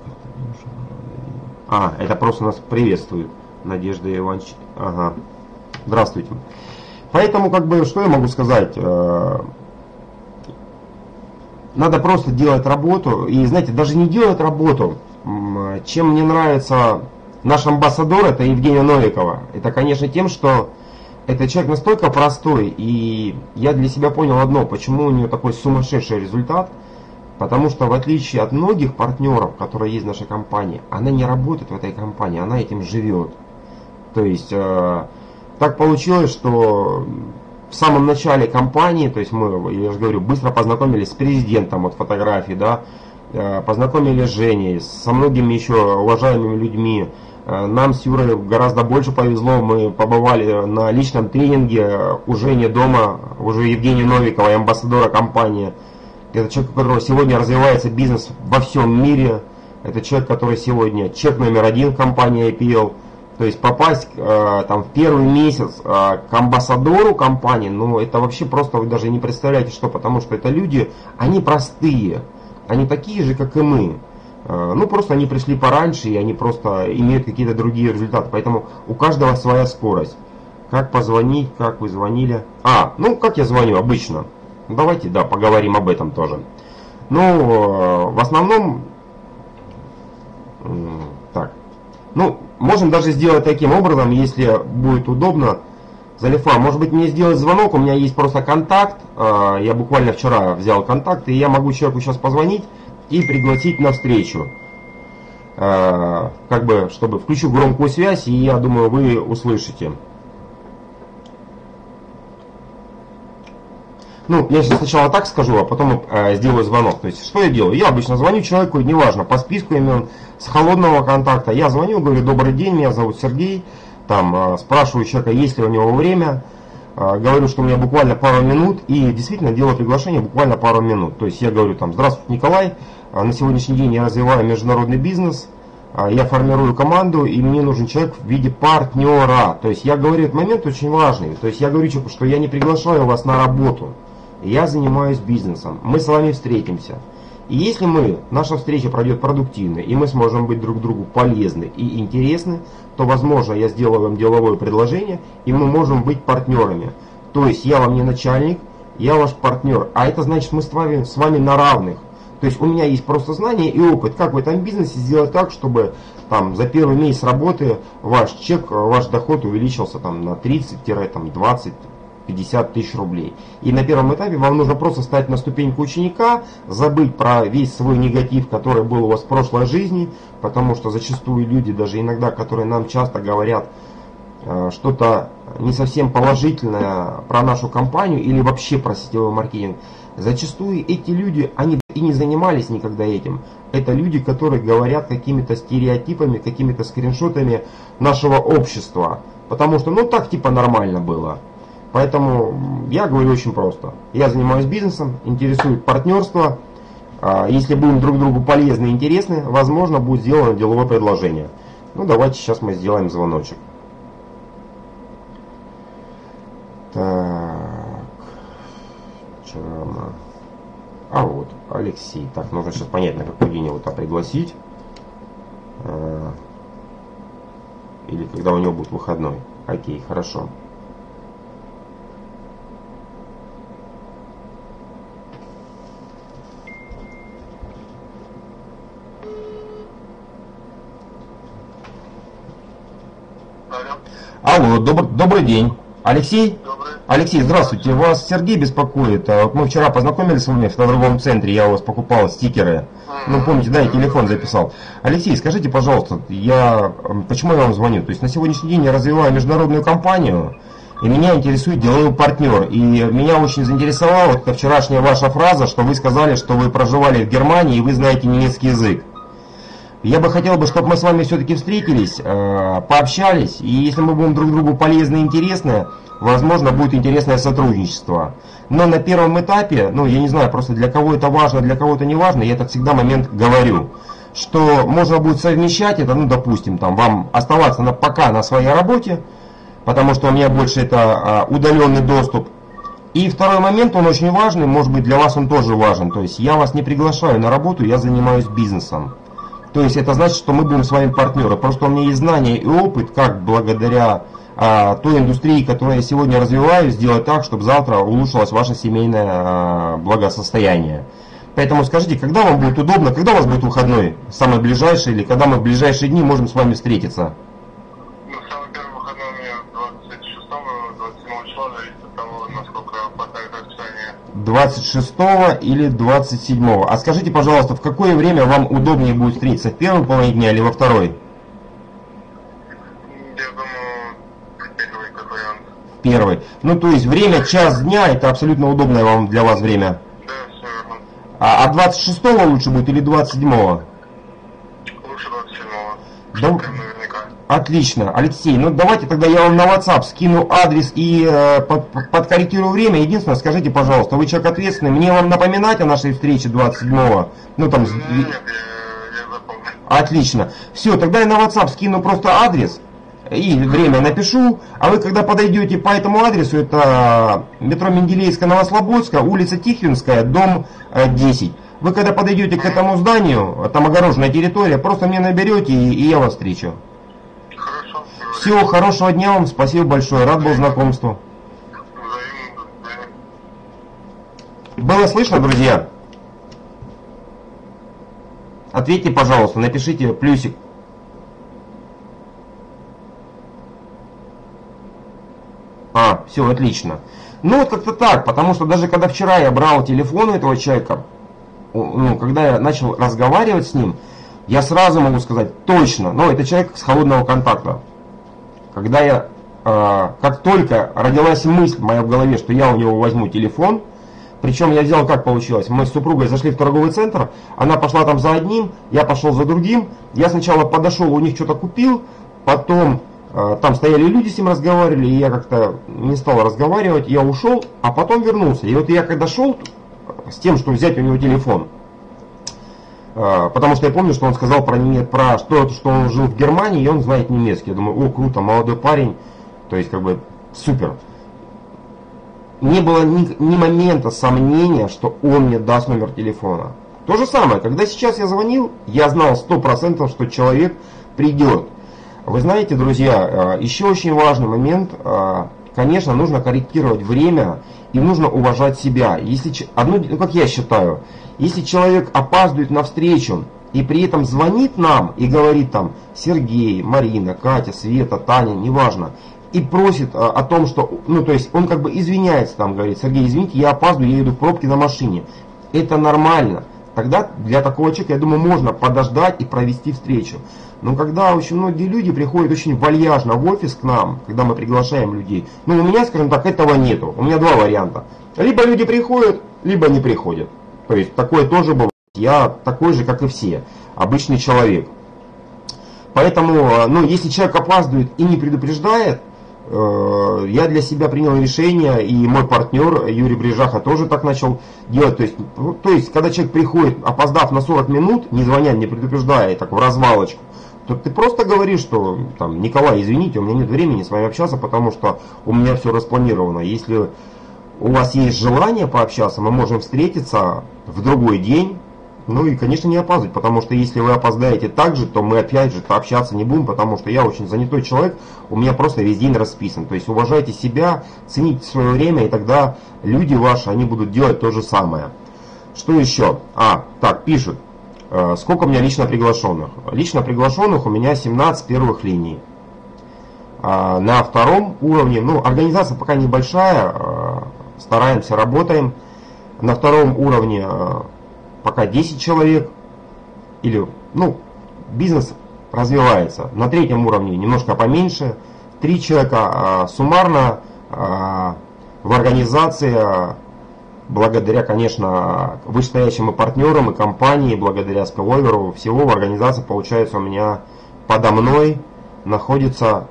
это просто нас приветствует, Надежда Иванович, ага, здравствуйте. Поэтому, как бы, что я могу сказать, надо просто делать работу, и, знаете, даже не делать работу, чем мне нравится наш амбассадор, это Евгения Новикова, это, конечно, тем, что этот человек настолько простой, и я для себя понял одно, почему у нее такой сумасшедший результат. Потому что в отличие от многих партнеров, которые есть в нашей компании, она не работает в этой компании, она этим живет. То есть так получилось, что в самом начале компании, то есть мы, я же говорю, быстро познакомились с президентом, вот фотографии, да, познакомились с Женей, со многими еще уважаемыми людьми. Нам с Юрой гораздо больше повезло, мы побывали на личном тренинге у Жени дома, уже Евгения Новиковой, амбассадора компании. Это человек, у которого сегодня развивается бизнес во всем мире. Это человек, который сегодня чек номер 1 в компании IPL. То есть попасть там в первый месяц к амбассадору компании, ну это вообще просто вы даже не представляете что, потому что это люди, они простые, они такие же, как и мы. Ну просто они пришли пораньше и они просто имеют какие-то другие результаты. Поэтому у каждого своя скорость. Как позвонить, как вы звонили. Ну как я звоню обычно. Давайте, да, поговорим об этом тоже. Ну, в основном, так, ну, можем даже сделать таким образом, если будет удобно. Залифа, может быть мне сделать звонок, у меня есть просто контакт, я буквально вчера взял контакт, и я могу человеку сейчас позвонить и пригласить на встречу. Как бы, чтобы включу громкую связь, и я думаю, вы услышите. Ну, я сейчас сначала так скажу, а потом сделаю звонок. То есть, что я делаю? Я обычно звоню человеку, неважно, по списку имен, с холодного контакта. Я звоню, говорю, добрый день, меня зовут Сергей. Там спрашиваю человека, есть ли у него время. Говорю, что у меня буквально пару минут. И действительно делаю приглашение буквально пару минут. То есть, я говорю, там, здравствуйте, Николай. На сегодняшний день я развиваю международный бизнес. Я формирую команду, и мне нужен человек в виде партнера. То есть, я говорю, этот момент очень важный. То есть, я говорю человеку, что я не приглашаю вас на работу. Я занимаюсь бизнесом, мы с вами встретимся. И если наша встреча пройдет продуктивно, и мы сможем быть друг другу полезны и интересны, то, возможно, я сделаю вам деловое предложение, и мы можем быть партнерами. То есть я вам не начальник, я ваш партнер, а это значит, мы с вами на равных. То есть у меня есть просто знания и опыт, как в этом бизнесе сделать так, чтобы там, за первый месяц работы ваш чек, ваш доход увеличился там, на 30-20, 50 тысяч рублей. И на первом этапе вам нужно просто стать на ступеньку ученика, забыть про весь свой негатив, который был у вас в прошлой жизни, потому что зачастую люди, даже иногда, которые нам часто говорят что-то не совсем положительное про нашу компанию или вообще про сетевой маркетинг, зачастую эти люди, они и не занимались никогда этим. Это люди, которые говорят какими-то стереотипами, какими-то скриншотами нашего общества. Потому что, ну так типа нормально было. Поэтому я говорю очень просто. Я занимаюсь бизнесом, интересует партнерство. Если будем друг другу полезны и интересны, возможно, будет сделано деловое предложение. Ну давайте сейчас мы сделаем звоночек. Так. Чарама. А вот, Алексей. Так, нужно сейчас понять, на какой день его-то пригласить. Или когда у него будет выходной. Окей, хорошо. Алло, добрый день. Алексей? Добрый. Алексей, здравствуйте. Вас Сергей беспокоит. Вот мы вчера познакомились с вами в торговом центре, я у вас покупал стикеры. Ну, помните, да, я телефон записал. Алексей, скажите, пожалуйста, почему я вам звоню? То есть на сегодняшний день я развиваю международную компанию, и меня интересует деловой партнер. И меня очень заинтересовала вот эта вчерашняя ваша фраза, что вы сказали, что вы проживали в Германии и вы знаете немецкий язык. Я бы хотел, чтобы мы с вами все-таки встретились, пообщались, и если мы будем друг другу полезны и интересны, возможно, будет интересное сотрудничество. Но на первом этапе, ну, я не знаю, просто для кого это важно, для кого это не важно, я так всегда момент говорю, что можно будет совмещать это, ну, допустим, там, вам оставаться пока на своей работе, потому что у меня больше это удаленный доступ. И второй момент, он очень важный, может быть, для вас он тоже важен, то есть я вас не приглашаю на работу, я занимаюсь бизнесом. То есть это значит, что мы будем с вами партнеры. Просто у меня есть знания и опыт, как благодаря той индустрии, которую я сегодня развиваю, сделать так, чтобы завтра улучшилось ваше семейное благосостояние. Поэтому скажите, когда вам будет удобно, когда у вас будет выходной, самый ближайший, или когда мы в ближайшие дни можем с вами встретиться? Ну, самый первый выходной у меня 26-27 числа, зависит от того, насколько хватает расписания. 26 или 27. А скажите, пожалуйста, в какое время вам удобнее будет встретиться? В первой половине дня или во второй? Я думаю, первый как вариант. Первый. Ну, то есть время, час дня, это абсолютно удобное вам для вас время. Да, все верно. А 26 лучше будет или 27-го? Лучше 27-го. Да. Что прям наверняка. Отлично. Алексей, ну давайте тогда я вам на WhatsApp скину адрес и подкорректирую время. Единственное, скажите, пожалуйста, вы человек ответственный, мне вам напоминать о нашей встрече 27-го? Ну там... Нет, я запомню. Отлично. Все, тогда я на WhatsApp скину просто адрес и время напишу, а вы когда подойдете по этому адресу, это метро Менделеевская, Новослободская, улица Тихвинская, дом 10. Вы когда подойдете к этому зданию, там огороженная территория, просто мне наберете и я вас встречу. Хорошо. Всего хорошего дня вам, спасибо большое, рад был знакомству. Взаимно. Было слышно, друзья? Ответьте, пожалуйста, напишите плюсик. Все, отлично. Ну вот как-то так, потому что даже когда вчера я брал телефон у этого человека, ну, когда я начал разговаривать с ним, я сразу могу сказать точно, но это человек с холодного контакта. Когда я, как только родилась мысль моя в голове, что я у него возьму телефон, причем я взял, как получилось, мы с супругой зашли в торговый центр, она пошла там за одним, я пошел за другим, я сначала подошел, у них что-то купил, потом там стояли люди, с ним разговаривали, и я как-то не стал разговаривать, я ушел, а потом вернулся. И вот я когда шел с тем, что взять у него телефон, потому что я помню, что он сказал про то, что он жил в Германии, и он знает немецкий. Я думаю, о, круто, молодой парень, то есть как бы супер. Не было ни момента сомнения, что он мне даст номер телефона. То же самое, когда сейчас я звонил, я знал 100%, что человек придет. Вы знаете, друзья, еще очень важный момент, конечно, нужно корректировать время и нужно уважать себя. Если, ну, как я считаю, если человек опаздывает на встречу и при этом звонит нам и говорит там Сергей, Марина, Катя, Света, Таня, неважно, и просит о том, что, ну, то есть он как бы извиняется, там говорит: Сергей, извините, я опаздываю, я еду в пробке на машине. Это нормально. Тогда для такого человека, я думаю, можно подождать и провести встречу. Но когда очень многие люди приходят очень вальяжно в офис к нам, когда мы приглашаем людей, ну, у меня, скажем так, этого нету. У меня два варианта. Либо люди приходят, либо не приходят. То есть такое тоже бывает. Я такой же, как и все. Обычный человек. Поэтому, ну, если человек опаздывает и не предупреждает, я для себя принял решение, и мой партнер Юрий Брижаха тоже так начал делать. То есть, когда человек приходит, опоздав на 40 минут, не звоня, не предупреждая, так в развалочку, то ты просто говоришь, что там: Николай, извините, у меня нет времени с вами общаться, потому что у меня все распланировано. Если у вас есть желание пообщаться, мы можем встретиться в другой день. Ну и, конечно, не опаздывать, потому что если вы опоздаете так же, то мы опять же общаться не будем, потому что я очень занятой человек, у меня просто весь день расписан. То есть уважайте себя, цените свое время, и тогда люди ваши, они будут делать то же самое. Что еще? Так, пишут, сколько у меня лично приглашенных. Лично приглашенных у меня 17 первых линий. На втором уровне, ну, организация пока небольшая, стараемся, работаем. На втором уровне пока 10 человек, или, ну, бизнес развивается. На третьем уровне немножко поменьше, 3 человека суммарно в организации, благодаря, конечно, вышестоящим и партнерам, и компании, благодаря спиловеру, всего в организации, получается, у меня подо мной находится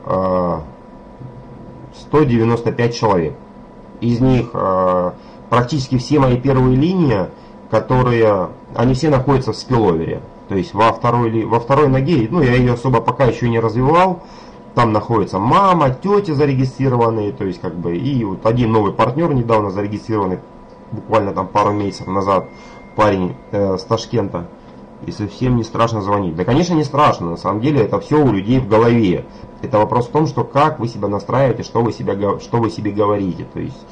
195 человек. Из них практически все мои первые линии, которые, они все находятся в спиловере. То есть во второй ноге, ну, я ее особо пока еще не развивал. Там находится мама, тетя зарегистрированные, то есть как бы, и вот один новый партнер недавно зарегистрированный, буквально там пару месяцев назад, парень с Ташкента. И совсем не страшно звонить. Да, конечно, не страшно, на самом деле это все у людей в голове. Это вопрос в том, что как вы себя настраиваете, что вы себе говорите. То есть,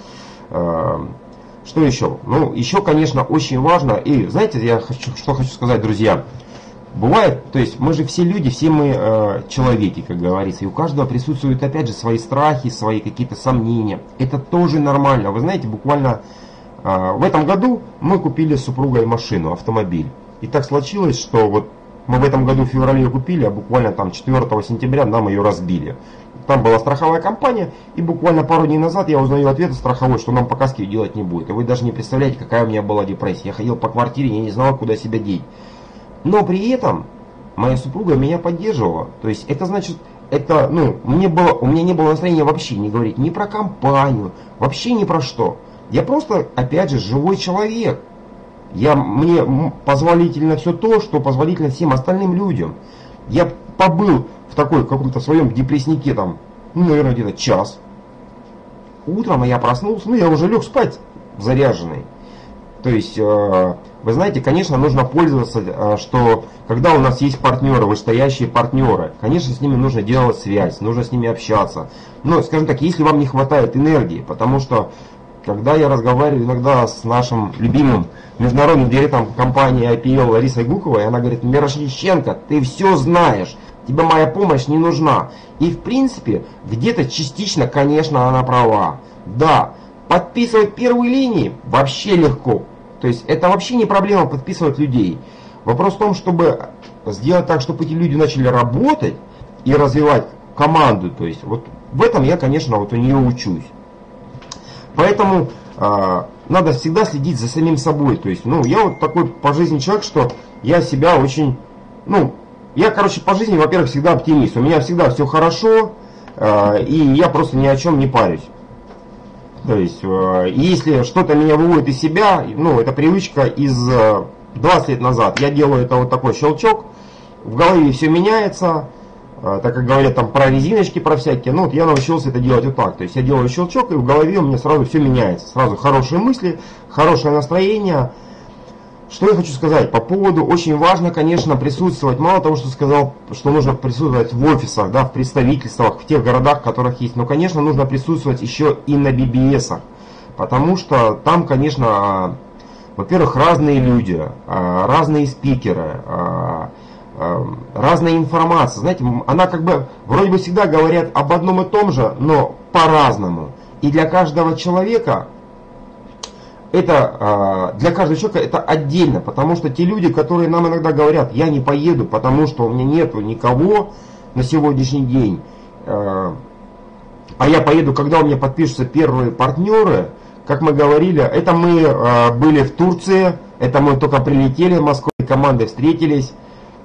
что еще? Ну, еще, конечно, очень важно, и знаете, я что хочу сказать, друзья. Бывает, то есть мы же все люди, все мы человеки, как говорится, и у каждого присутствуют, опять же, свои страхи, свои какие-то сомнения. Это тоже нормально. Вы знаете, буквально в этом году мы купили с супругой машину, автомобиль. И так случилось, что вот мы в этом году в феврале ее купили, а буквально там 4 сентября нам ее разбили. Там была страховая компания, и буквально пару дней назад я узнаю ответ от страховой, что нам пока ее делать не будет. И вы даже не представляете, какая у меня была депрессия. Я ходил по квартире, я не знал, куда себя деть. Но при этом моя супруга меня поддерживала. То есть это значит, это, ну, у меня не было настроения вообще не говорить ни про компанию, вообще ни про что. Я просто, опять же, живой человек. Мне позволительно все то, что позволительно всем остальным людям. Я побыл в такой каком-то своем депресснике там, ну, наверное, где-то час. Утром я проснулся, ну, я уже лег спать заряженный. То есть, вы знаете, конечно, нужно пользоваться, что когда у нас есть партнеры, вышестоящие партнеры, конечно, с ними нужно делать связь, нужно с ними общаться. Но, скажем так, если вам не хватает энергии, потому что, когда я разговариваю иногда с нашим любимым международным директором компании IPL Ларисой Гуковой, она говорит: Мирошниченко, ты все знаешь, тебе моя помощь не нужна. И в принципе, где-то частично, конечно, она права. Да, подписывать первые линии вообще легко. То есть это вообще не проблема подписывать людей. Вопрос в том, чтобы сделать так, чтобы эти люди начали работать и развивать команду. То есть вот в этом я, конечно, вот у нее учусь. Поэтому надо всегда следить за самим собой. То есть, ну, я вот такой по жизни человек, что я себя очень, ну, я, короче, по жизни, во-первых, всегда оптимист. У меня всегда все хорошо, и я просто ни о чем не парюсь. То есть, если что-то меня выводит из себя, ну, это привычка из 20 лет назад. Я делаю это вот такой щелчок, в голове все меняется, так как говорят там про резиночки, про всякие, ну, вот я научился это делать вот так. То есть, я делаю щелчок, и в голове у меня сразу все меняется. Сразу хорошие мысли, хорошее настроение. Что я хочу сказать по поводу, очень важно, конечно, присутствовать, мало того, что сказал, что нужно присутствовать в офисах, да, в представительствах, в тех городах, в которых есть, но, конечно, нужно присутствовать еще и на BBS-ах, потому что там, конечно, во-первых, разные люди, разные спикеры, разная информация, знаете, она как бы, вроде бы всегда говорят об одном и том же, но по-разному, и для каждого человека это отдельно, потому что те люди, которые нам иногда говорят, я не поеду, потому что у меня нету никого на сегодняшний день, а я поеду, когда у меня подпишутся первые партнеры, как мы говорили, это мы были в Турции, это мы только прилетели в Москву, командой встретились,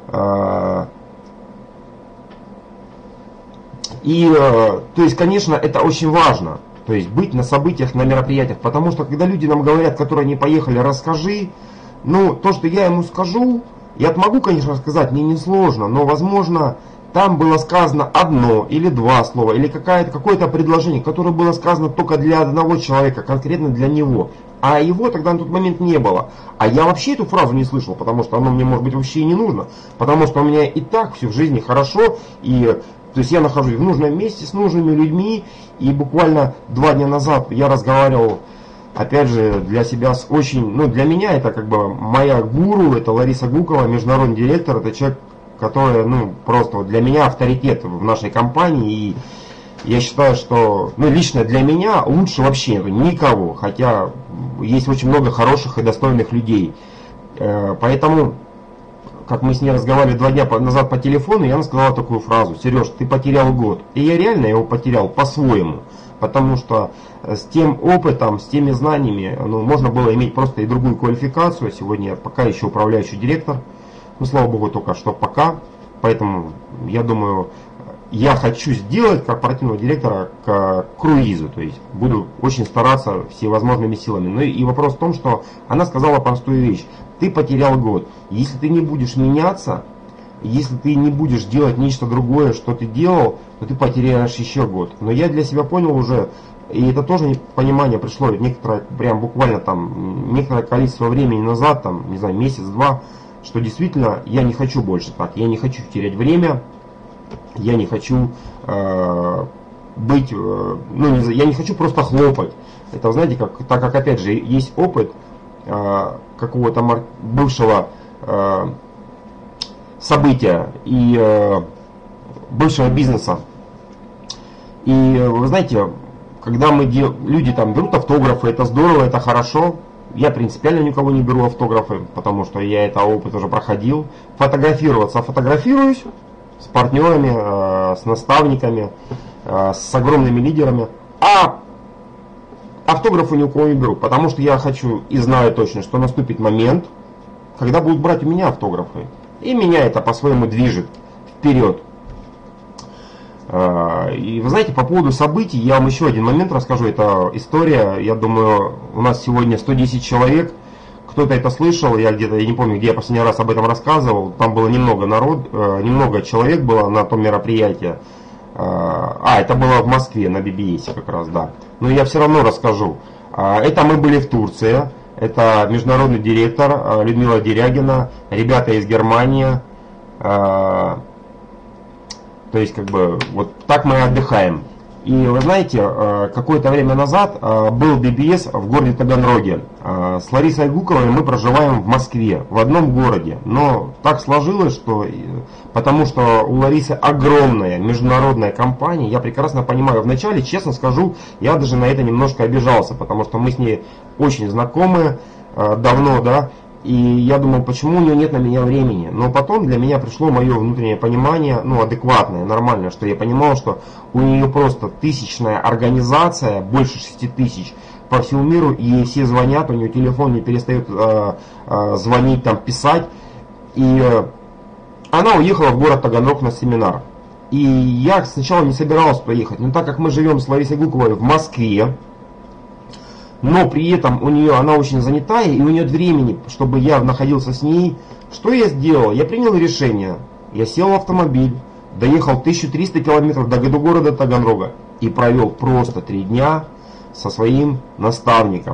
и то есть, конечно, это очень важно. То есть быть на событиях, на мероприятиях. Потому что когда люди нам говорят, которые не поехали, расскажи. Ну, то, что я ему скажу, я могу, конечно, рассказать, мне несложно. Но, возможно, там было сказано одно или два слова. Или какое-то предложение, которое было сказано только для одного человека, конкретно для него. А его тогда на тот момент не было. А я вообще эту фразу не слышал, потому что оно мне, может быть, вообще и не нужно. Потому что у меня и так все в жизни хорошо. И то есть я нахожусь в нужном месте с нужными людьми, и буквально 2 дня назад я разговаривал, опять же, для себя с очень, ну для меня это как бы моя гуру, это Лариса Гукова, международный директор, это человек, который, ну просто для меня авторитет в нашей компании, и я считаю, что, ну лично для меня лучше вообще нету никого, хотя есть очень много хороших и достойных людей, поэтому... Как мы с ней разговаривали 2 дня назад по телефону, я сказала такую фразу: Сереж, ты потерял год. И я реально его потерял по-своему. Потому что с тем опытом, с теми знаниями, ну, можно было иметь просто и другую квалификацию. Сегодня я пока еще управляющий директор. Ну, слава богу, только что пока. Поэтому, я думаю, я хочу сделать корпоративного директора к круизу. То есть, буду очень стараться всевозможными силами. Ну и вопрос в том, что она сказала простую вещь. Ты потерял год. Если ты не будешь меняться, если ты не будешь делать нечто другое, что ты делал, то ты потеряешь еще год. Но я для себя понял уже, и это тоже понимание пришло некоторое, прям буквально там, некоторое количество времени назад, там, не знаю, месяц-два, что действительно я не хочу больше так. Я не хочу терять время, я не хочу быть, я не хочу просто хлопать. Это, знаете, так как опять же есть опыт какого-то бывшего события и бывшего бизнеса. И вы знаете, когда люди там берут автографы, это здорово, это хорошо. Я принципиально никого не беру автографы, потому что я это опыт уже проходил. Фотографироваться фотографируюсь с партнерами, с наставниками, с огромными лидерами. А автографы ни у кого не беру, потому что я хочу и знаю точно, что наступит момент, когда будут брать у меня автографы. И меня это по-своему движет вперед. И вы знаете, по поводу событий, я вам еще один момент расскажу. Это история, я думаю, у нас сегодня 110 человек. Кто-то это слышал, я не помню, где я последний раз об этом рассказывал. Там было немного человек было на том мероприятии. Это было в Москве на BBS как раз, да. Но я все равно расскажу. Это мы были в Турции. Это международный директор Людмила Дерягина, ребята из Германии. То есть, как бы, вот так мы отдыхаем. И вы знаете, какое-то время назад был BBS в городе Таганроге. С Ларисой Гуковой мы проживаем в Москве, в одном городе. Но так сложилось, что потому что у Ларисы огромная международная компания, я прекрасно понимаю. Вначале, честно скажу, я даже на это немножко обижался, потому что мы с ней очень знакомы давно, да. И я думал, почему у нее нет на меня времени. Но потом для меня пришло мое внутреннее понимание, ну, адекватное, нормальное, что я понимал, что у нее просто тысячная организация, больше 6000 по всему миру, и ей все звонят, у нее телефон не перестает звонить, там, писать. И она уехала в город Таганрог на семинар. И я сначала не собирался поехать, но так как мы живем с Ларисой Гуковой в Москве, но при этом она очень занята, и у нее нет времени, чтобы я находился с ней. Что я сделал? Я принял решение. Я сел в автомобиль, доехал 1300 километров до города Таганрога и провел просто 3 дня со своим наставником.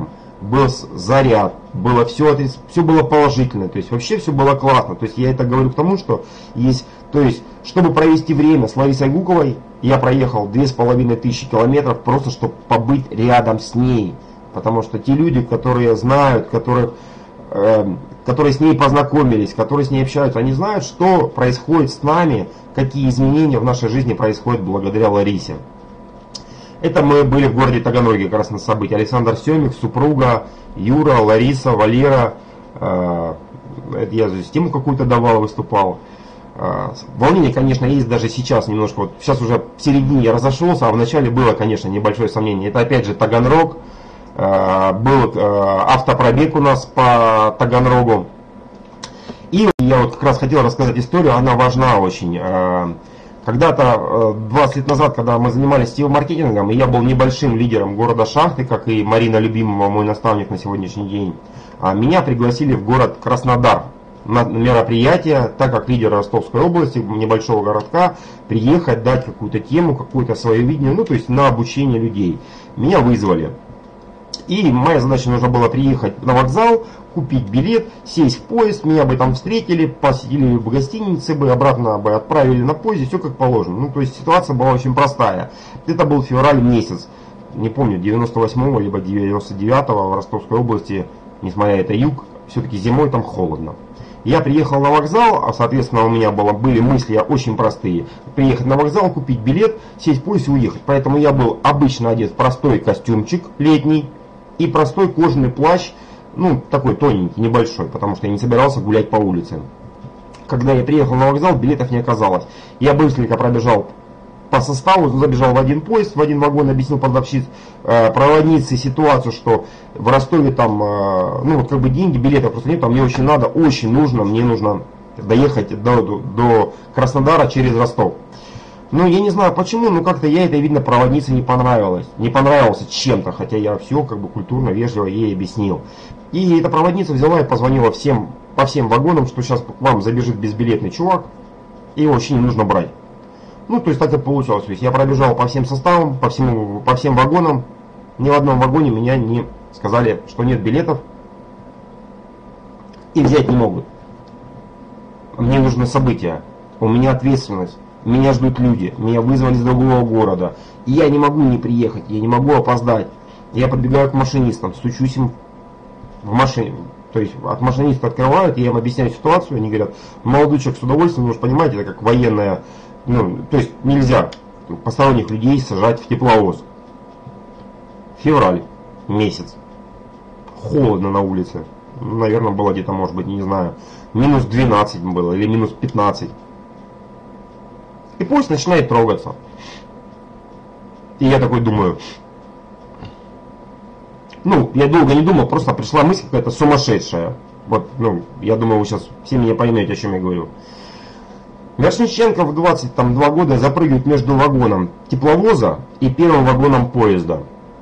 был заряд, было все было положительно, то есть вообще все было классно. То есть я это говорю к тому, что есть, то есть, чтобы провести время с Ларисой Гуковой, я проехал 2500 километров просто, чтобы побыть рядом с ней. Потому что те люди, которые знают, которые с ней познакомились, которые с ней общаются, они знают, что происходит с нами, какие изменения в нашей жизни происходят благодаря Ларисе. Это мы были в городе Таганроге как раз на событии. Александр Семик, супруга, Юра, Лариса, Валера. Я систему какую-то давал, выступал. Волнение, конечно, есть даже сейчас немножко. Вот сейчас уже в середине я разошелся, а в начале было, конечно, небольшое сомнение. Это опять же Таганрог. Был автопробег у нас по Таганрогу. И я вот как раз хотел рассказать историю, она важна очень. Когда-то, 20 лет назад, когда мы занимались сетевым-маркетингом, и я был небольшим лидером города Шахты, как и Марина Любимова, мой наставник на сегодняшний день, меня пригласили в город Краснодар на мероприятие, так как лидер Ростовской области, небольшого городка, приехать, дать какую-то тему, какое-то свое видение, ну то есть на обучение людей. Меня вызвали. И моя задача нужно было приехать на вокзал, купить билет, сесть в поезд, меня бы там встретили, посидели в гостинице бы, обратно бы отправили на поезде, все как положено. Ну, то есть ситуация была очень простая. Это был февраль месяц, не помню, 98-го либо 99-го в Ростовской области, несмотря это юг, все-таки зимой там холодно. Я приехал на вокзал, а соответственно у меня были мысли очень простые. Приехать на вокзал, купить билет, сесть в поезд и уехать. Поэтому я был обычно одет в простой костюмчик летний и простой кожаный плащ, ну такой тоненький, небольшой, потому что я не собирался гулять по улице. Когда я приехал на вокзал, билетов не оказалось. Я быстренько пробежал по составу, забежал в один поезд, в один вагон, объяснил проводнице ситуацию, что в Ростове там, ну вот как бы деньги, билетов просто нет, а мне очень надо, очень нужно, мне нужно доехать до Краснодара через Ростов. Ну, я не знаю почему, но как-то я это, видно, проводнице не понравился чем-то, хотя я все как бы культурно, вежливо ей объяснил. И эта проводница взяла и позвонила по всем вагонам, что сейчас к вам забежит безбилетный чувак, и его вообще не нужно брать. Ну, то есть так и получалось. То есть я пробежал по всем составам, по всем вагонам, ни в одном вагоне меня не сказали, что нет билетов и взять не могут. Мне нужны события, у меня ответственность. Меня ждут люди, меня вызвали из другого города, и я не могу не приехать, я не могу опоздать. Я подбегаю к машинистам, стучусь им в машине, то есть от машиниста открывают, я им объясняю ситуацию, они говорят, молодой человек, с удовольствием, вы же понимаете, это как военная, ну, то есть нельзя посторонних людей сажать в тепловоз. Февраль месяц, холодно на улице, наверное, было где-то, может быть, не знаю, минус 12 было или минус 15. И поезд начинает трогаться. И я такой думаю, ну, я долго не думал, просто пришла мысль какая-то сумасшедшая. Вот, ну, я думаю, вы сейчас все меня поймете, о чем я говорю. Вершниченко в 22 года запрыгивает между вагоном тепловоза и первым вагоном поезда.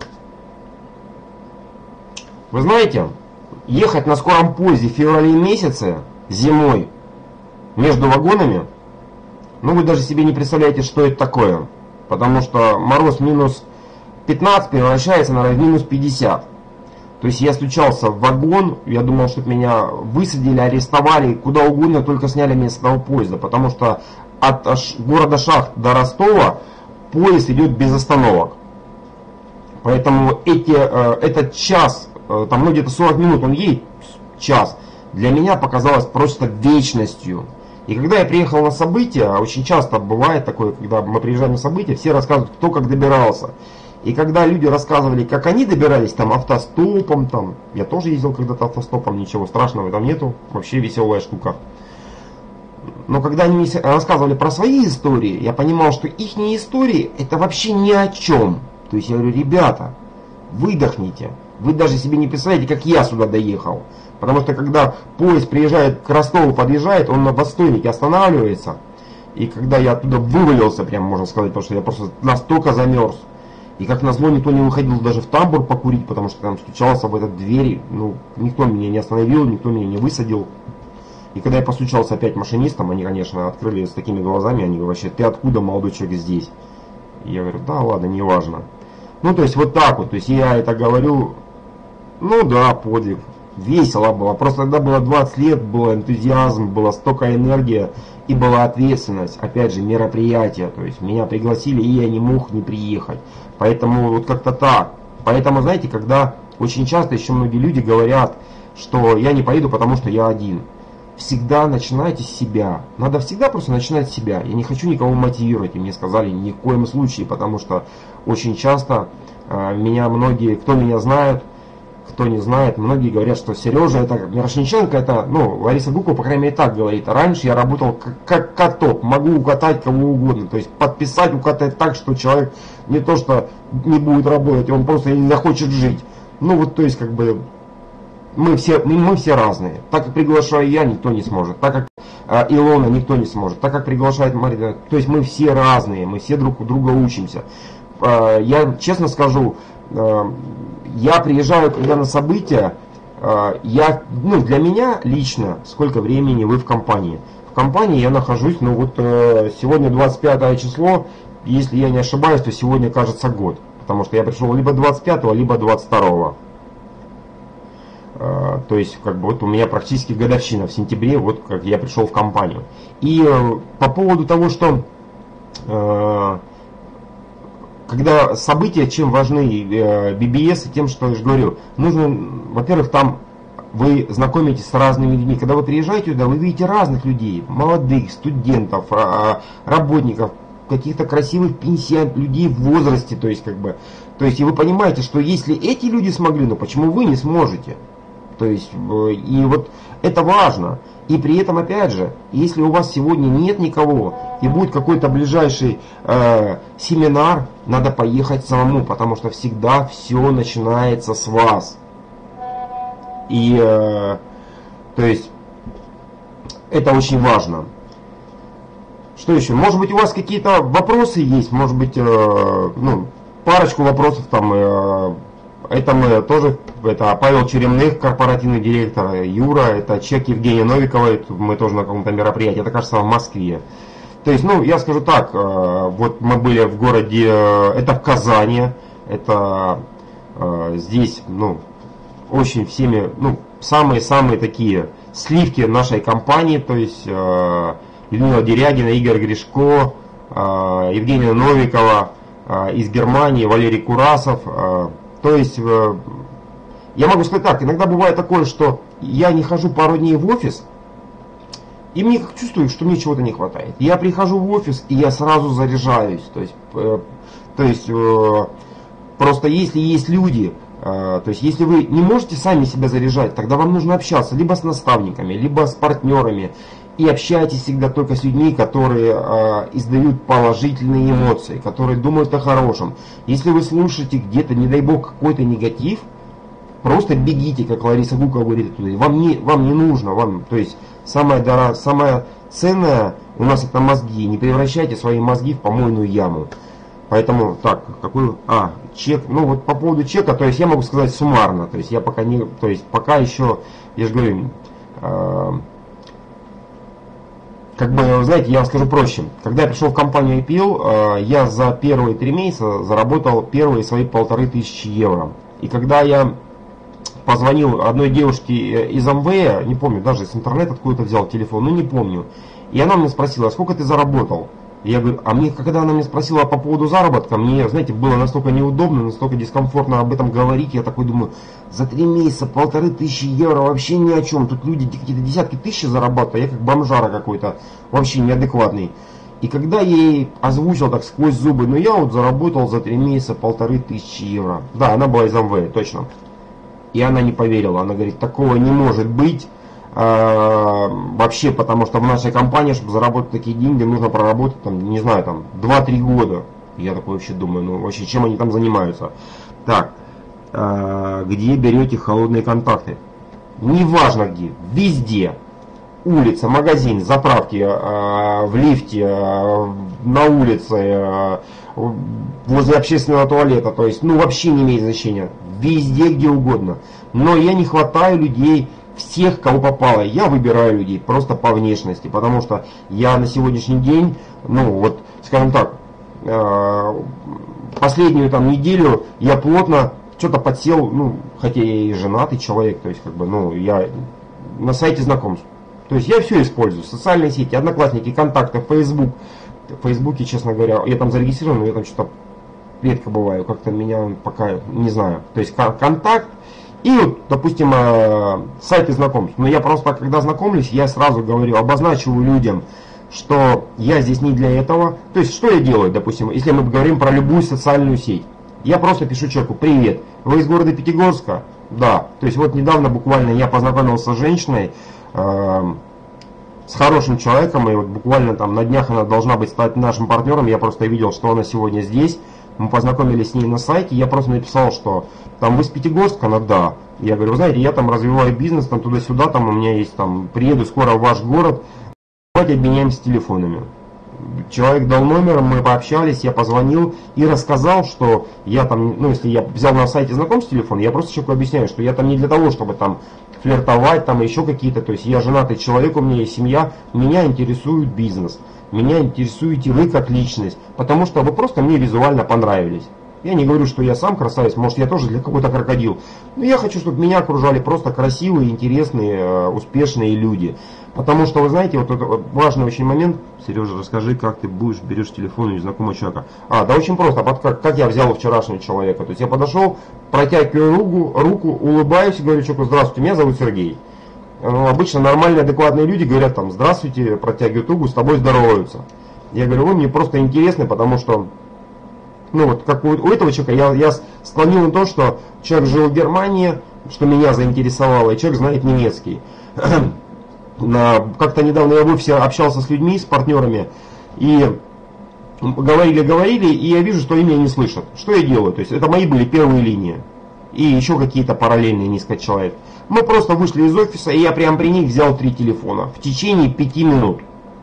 Вы знаете, ехать на скором поезде в феврале месяце, зимой, между вагонами, ну вы даже себе не представляете, что это такое. Потому что мороз минус 15 превращается, наверное, в минус 50. То есть я стучался в вагон, я думал, что меня высадили, арестовали, куда угодно, только сняли меня с этого поезда. Потому что от города Шахт до Ростова поезд идет без остановок. Поэтому этот час, там ну, где-то 40 минут он едет, час, для меня показалось просто вечностью. И когда я приехал на события, очень часто бывает такое, когда мы приезжаем на события, все рассказывают, кто как добирался. И когда люди рассказывали, как они добирались там автостопом, там, я тоже ездил когда-то автостопом, ничего страшного там нету, вообще веселая штука. Но когда они рассказывали про свои истории, я понимал, что их истории это вообще ни о чем. То есть я говорю, ребята, выдохните, вы даже себе не представляете, как я сюда доехал. Потому что когда поезд приезжает к Ростову, подъезжает, он на подстойнике останавливается. И когда я оттуда вывалился, прям можно сказать, потому что я просто настолько замерз. И как назло, никто не выходил даже в тамбур покурить, потому что там стучался в этот двери. Ну, никто меня не остановил, никто меня не высадил. И когда я постучался опять машинистам, они, конечно, открыли с такими глазами, они говорят, вообще, ты откуда, молодой человек, здесь? И я говорю, да ладно, неважно. Ну, то есть вот так вот, то есть я это говорю Ну да, подвиг. Весело было. Просто тогда было 20 лет, был энтузиазм, была столько энергия и была ответственность. Опять же, мероприятие. То есть меня пригласили, и я не мог не приехать. Поэтому вот как-то так. Поэтому, знаете, когда очень часто еще многие люди говорят, что я не поеду, потому что я один. Всегда начинайте с себя. Надо всегда просто начинать с себя. Я не хочу никого мотивировать. И мне сказали ни в коем случае, потому что очень часто меня многие, кто меня знает, кто не знает, многие говорят, что Сережа это Мирошниченко, это, ну, Лариса Гукова, по крайней мере, так говорит. А раньше я работал как каток, могу укатать кого угодно. То есть подписать, укатать так, что человек не то что не будет работать, он просто не захочет жить. Ну вот, то есть как бы мы все разные. Так как приглашаю я, никто не сможет. Так как Илона, никто не сможет. Так как приглашает Марина, то есть мы все разные, мы все друг у друга учимся. Я честно скажу, я приезжаю когда на события, для меня лично, сколько времени вы в компании. В компании я нахожусь, сегодня 25 число, если я не ошибаюсь, то сегодня кажется год. Потому что я пришел либо 25-го, либо 22-го. То есть, как бы вот у меня практически годовщина в сентябре, вот как я пришел в компанию. И по поводу того, что когда события, чем важны BBS, и тем, что я же говорю, нужно, во-первых, там вы знакомитесь с разными людьми. Когда вы приезжаете туда, вы видите разных людей, молодых, студентов, работников, каких-то красивых пенсионеров, людей в возрасте, то есть, и вы понимаете, что если эти люди смогли, ну почему вы не сможете? То есть, и вот это важно. И при этом, опять же, если у вас сегодня нет никого, и будет какой-то ближайший семинар, надо поехать самому, потому что всегда все начинается с вас. И, то есть, это очень важно. Что еще? Может быть, у вас какие-то вопросы есть, может быть, парочку вопросов там. Это мы тоже, это Павел Черемных, корпоративный директор, Юра, это человек Евгения Новикова, мы тоже на каком-то мероприятии, это, кажется, в Москве. То есть, я скажу так, вот мы были в городе, это в Казани, это здесь, очень всеми, самые-самые такие сливки нашей компании, то есть Людмила Дерягина, Игорь Гришко, Евгения Новикова, из Германии, Валерий Курасов. То есть, я могу сказать так, иногда бывает такое, что я не хожу пару дней в офис, и мне как чувствую, что мне чего-то не хватает. Я прихожу в офис, и я сразу заряжаюсь. То есть просто если есть люди, то есть если вы не можете сами себя заряжать, тогда вам нужно общаться либо с наставниками, либо с партнерами. И общайтесь всегда только с людьми, которые издают положительные эмоции, которые думают о хорошем. Если вы слушаете где-то, не дай бог, какой-то негатив, просто бегите, как Лариса Гукова говорит, вам не нужно, то есть самое ценное у нас это мозги. Не превращайте свои мозги в помойную яму. Поэтому, так, чек, вот по поводу чека, то есть я могу сказать суммарно, то есть я пока не, то есть пока еще, я же говорю, знаете, я вам скажу проще. Когда я пришел в компанию IPL, я за первые 3 месяца заработал первые свои 1500 евро. И когда я позвонил одной девушке из Amway, не помню, даже с интернета откуда-то взял телефон, не помню. И она мне спросила, сколько ты заработал? И я говорю, когда она меня спросила по поводу заработка, мне, знаете, было настолько неудобно, настолько дискомфортно об этом говорить. Я такой думаю, за 3 месяца 1500 евро вообще ни о чем. Тут люди какие-то десятки тысяч зарабатывают, а я как бомжара какой-то, вообще неадекватный. И когда я ей озвучил так сквозь зубы, я вот заработал за 3 месяца 1500 евро. Да, она была из Amway, точно. И она не поверила, она говорит, такого не может быть. Вообще, потому что в нашей компании, чтобы заработать такие деньги, нужно проработать, 2-3 года. Я такой вообще думаю, вообще, чем они там занимаются? Так, где берете холодные контакты? Неважно где, везде. Улица, магазин, заправки, в лифте, на улице, возле общественного туалета. То есть, вообще не имеет значения. Везде, где угодно. Но я не хватаю людей, всех, кого попало. Я выбираю людей просто по внешности, потому что я на сегодняшний день, скажем так, последнюю неделю я плотно что-то подсел, ну, хотя я и женатый человек, то есть, как бы, ну, я на сайте знакомств. То есть я все использую, социальные сети, одноклассники, контакты, Facebook. В Фейсбуке, честно говоря, я там зарегистрирован, но я там что-то редко бываю, как-то меня пока не знаю. То есть контакт и, вот, допустим, сайты знакомств. Но я просто, когда знакомлюсь, я сразу говорю, обозначиваю людям, что я здесь не для этого. То есть, что я делаю, допустим, если мы говорим про любую социальную сеть. Я просто пишу человеку: привет, вы из города Пятигорска? Да. То есть, вот недавно буквально я познакомился с женщиной, с хорошим человеком, и вот буквально там на днях она должна быть стать нашим партнером. Я просто видел, что она сегодня здесь. Мы познакомились с ней на сайте, я просто написал, что там вы с Пятигорска, она да. Я говорю, вы знаете, я там развиваю бизнес, там туда-сюда, там у меня есть, там, приеду скоро в ваш город, давайте обменяемся телефонами. Человек дал номер, мы пообщались, я позвонил и рассказал, что я там, ну, если я взял на сайте знакомств телефон, я просто человеку объясняю, что я там не для того, чтобы там флиртовать, там еще какие-то, то есть я женатый человек, у меня есть семья, меня интересует бизнес, меня интересуете вы как личность, потому что вы просто мне визуально понравились. Я не говорю, что я сам красавец, может я тоже для кого-то крокодил, но я хочу, чтобы меня окружали просто красивые, интересные, успешные люди. Потому что, вы знаете, вот это важный очень момент. Сережа, расскажи, как ты берешь телефон у незнакомого человека. Да очень просто, как я взял у вчерашнего человека. То есть я подошел, протягиваю руку, улыбаюсь и говорю человеку: здравствуйте, меня зовут Сергей. Обычно нормальные, адекватные люди говорят там: здравствуйте, протягивают руку, с тобой здороваются. Я говорю: вы мне просто интересны, потому что, ну вот как у этого человека, я склонил на то, что человек жил в Германии, что меня заинтересовало, и человек знает немецкий. Как-то недавно я в офисе общался с людьми, с партнерами, и говорили, и я вижу, что они меня не слышат. Что я делаю? То есть это мои были первые линии. И еще какие-то параллельные несколько человек. Мы просто вышли из офиса, и я прямо при них взял 3 телефона в течение 5 минут.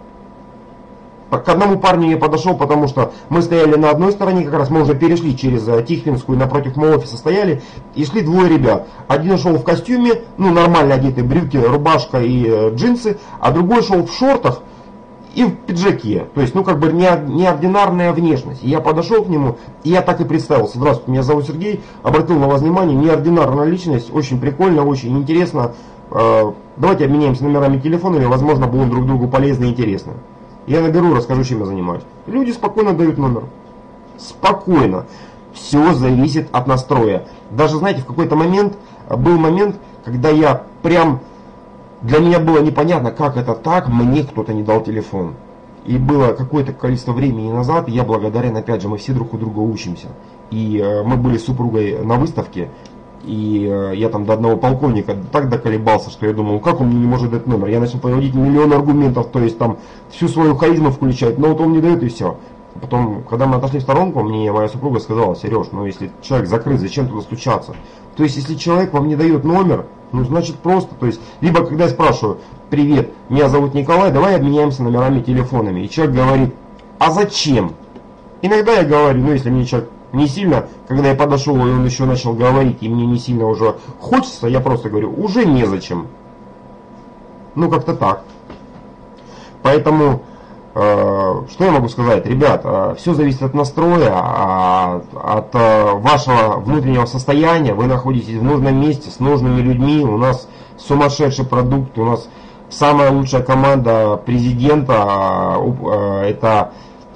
К одному парню я подошел, потому что мы стояли на одной стороне, как раз мы уже перешли через Тихвинскую, напротив моего офиса стояли, и шли 2 ребят. Один шел в костюме, ну нормально одетый, брюки, рубашка и джинсы, а другой шел в шортах и в пиджаке. То есть, ну как бы неординарная внешность. И я подошел к нему, и я так и представился: здравствуйте, меня зовут Сергей, обратил на вас внимание, неординарная личность, очень прикольно, очень интересно. Давайте обменяемся номерами телефонами, возможно, будем друг другу полезны и интересны. Я наберу, расскажу, чем я занимаюсь. Люди спокойно дают номер. Спокойно. Все зависит от настроя. Даже, знаете, в какой-то момент, был момент, когда я прям, для меня было непонятно, как это так, мне кто-то не дал телефон. И было какое-то количество времени назад, и я благодарен, опять же, мы все друг у друга учимся. И мы были с супругой на выставке, и я там до одного полковника так доколебался, что я думал, как он мне не может дать номер. Я начал приводить миллион аргументов, то есть там всю свою харизму включать, но вот он не дает, и все. Потом, когда мы отошли в сторонку, мне моя супруга сказала: Сереж, ну если человек закрыт, зачем туда стучаться? То есть если человек вам не дает номер, ну значит просто, то есть, либо когда я спрашиваю: привет, меня зовут Николай, давай обменяемся номерами телефонами. И человек говорит: а зачем? Иногда я говорю, ну если мне человек не сильно, когда я подошел, и он еще начал говорить, и мне не сильно уже хочется, я просто говорю: уже незачем. Ну как-то так. Поэтому, что я могу сказать? Ребят, все зависит от настроя, от вашего внутреннего состояния. Вы находитесь в нужном месте, с нужными людьми. У нас сумасшедший продукт, у нас самая лучшая команда президента, это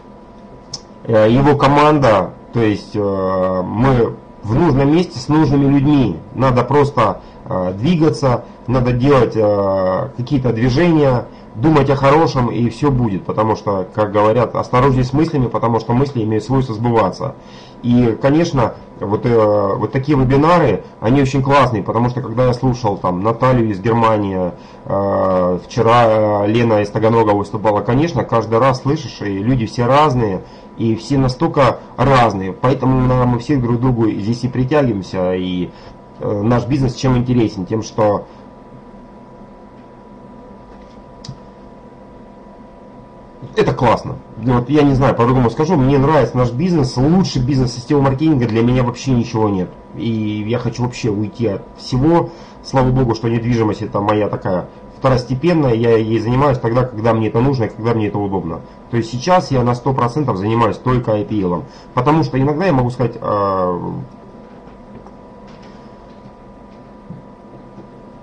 его команда. То есть мы в нужном месте с нужными людьми. Надо просто двигаться, надо делать какие-то движения, думать о хорошем, и все будет. Потому что, как говорят, осторожней с мыслями, потому что мысли имеют свойство сбываться. И, конечно, вот такие вебинары, они очень классные, потому что когда я слушал там Наталью из Германии, вчера Лена из Таганрога выступала, конечно, каждый раз слышишь, и люди все разные, и все настолько разные, поэтому, наверное, мы все друг к другу здесь и притягиваемся, и наш бизнес чем интересен? Тем, что это классно. Вот я не знаю, по-другому скажу, мне нравится наш бизнес, лучше бизнес-системы маркетинга для меня вообще ничего нет. И я хочу вообще уйти от всего. Слава богу, что недвижимость это моя такая второстепенная, я ей занимаюсь тогда, когда мне это нужно и когда мне это удобно. То есть сейчас я на 100% занимаюсь только IPL. Потому что иногда я могу сказать,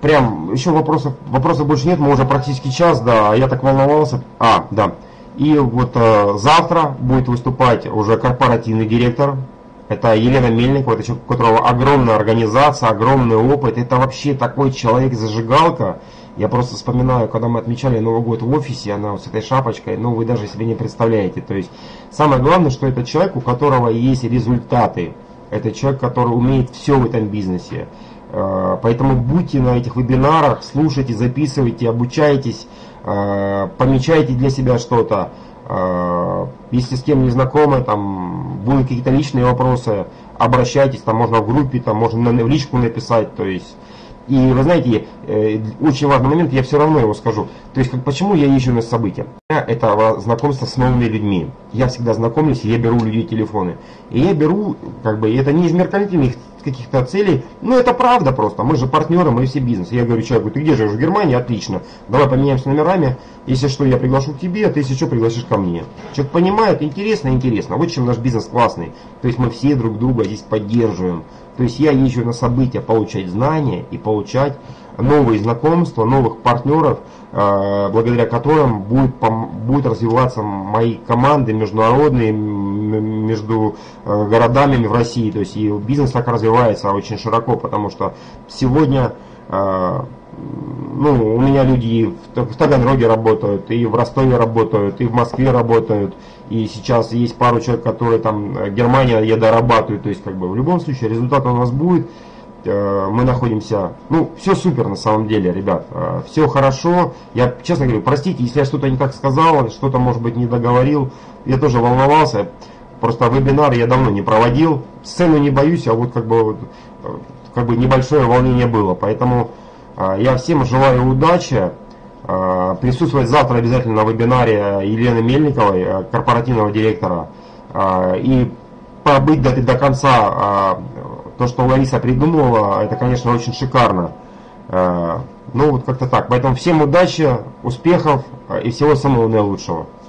Прям еще вопросов больше нет, мы уже практически час, да, я так волновался. Да. И вот завтра будет выступать уже корпоративный директор. Это Елена Мельникова, это человек, у которого огромная организация, огромный опыт. Это вообще такой человек-зажигалка. Я просто вспоминаю, когда мы отмечали Новый год в офисе, она вот с этой шапочкой, ну вы даже себе не представляете. То есть самое главное, что это человек, у которого есть результаты. Это человек, который умеет все в этом бизнесе. Поэтому будьте на этих вебинарах, слушайте, записывайте, обучайтесь, помечайте для себя что-то. Если с кем не знакомы, там будут какие-то личные вопросы, обращайтесь, там можно в группе, там можно в личку написать, то есть. И вы знаете, очень важный момент, я все равно его скажу. То есть, почему я езжу на события? Это знакомство с новыми людьми. Я всегда знакомлюсь, я беру у людей телефоны. И я беру, это не из меркантильных каких-то целей, но это правда просто. Мы же партнеры, мы все бизнес. Я говорю человеку, ты где живешь? В Германии? Отлично. Давай поменяемся номерами. Если что, я приглашу к тебе, а ты, если что, пригласишь ко мне. Человек понимает, интересно. Вот чем наш бизнес классный. То есть мы все друг друга здесь поддерживаем. То есть я езжу на события получать знания и получать новые знакомства, новых партнеров, благодаря которым будет развиваться мои команды международные, между городами в России. То есть и бизнес так развивается очень широко, потому что сегодня у меня люди в Таганроге работают, и в Ростове работают, и в Москве работают, и сейчас есть пару человек, которые там Германия, я дорабатываю, то есть в любом случае результат у нас будет, мы находимся, все супер на самом деле, ребят, все хорошо, я честно говорю, простите, если я что-то не так сказал, что-то может быть не договорил, я тоже волновался, просто вебинар я давно не проводил, сцену не боюсь, а вот небольшое волнение было, поэтому я всем желаю удачи, присутствовать завтра обязательно на вебинаре Елены Мельниковой, корпоративного директора, и побыть до конца. То, что Лариса придумала, это, конечно, очень шикарно. Вот как-то так. Поэтому всем удачи, успехов и всего самого наилучшего.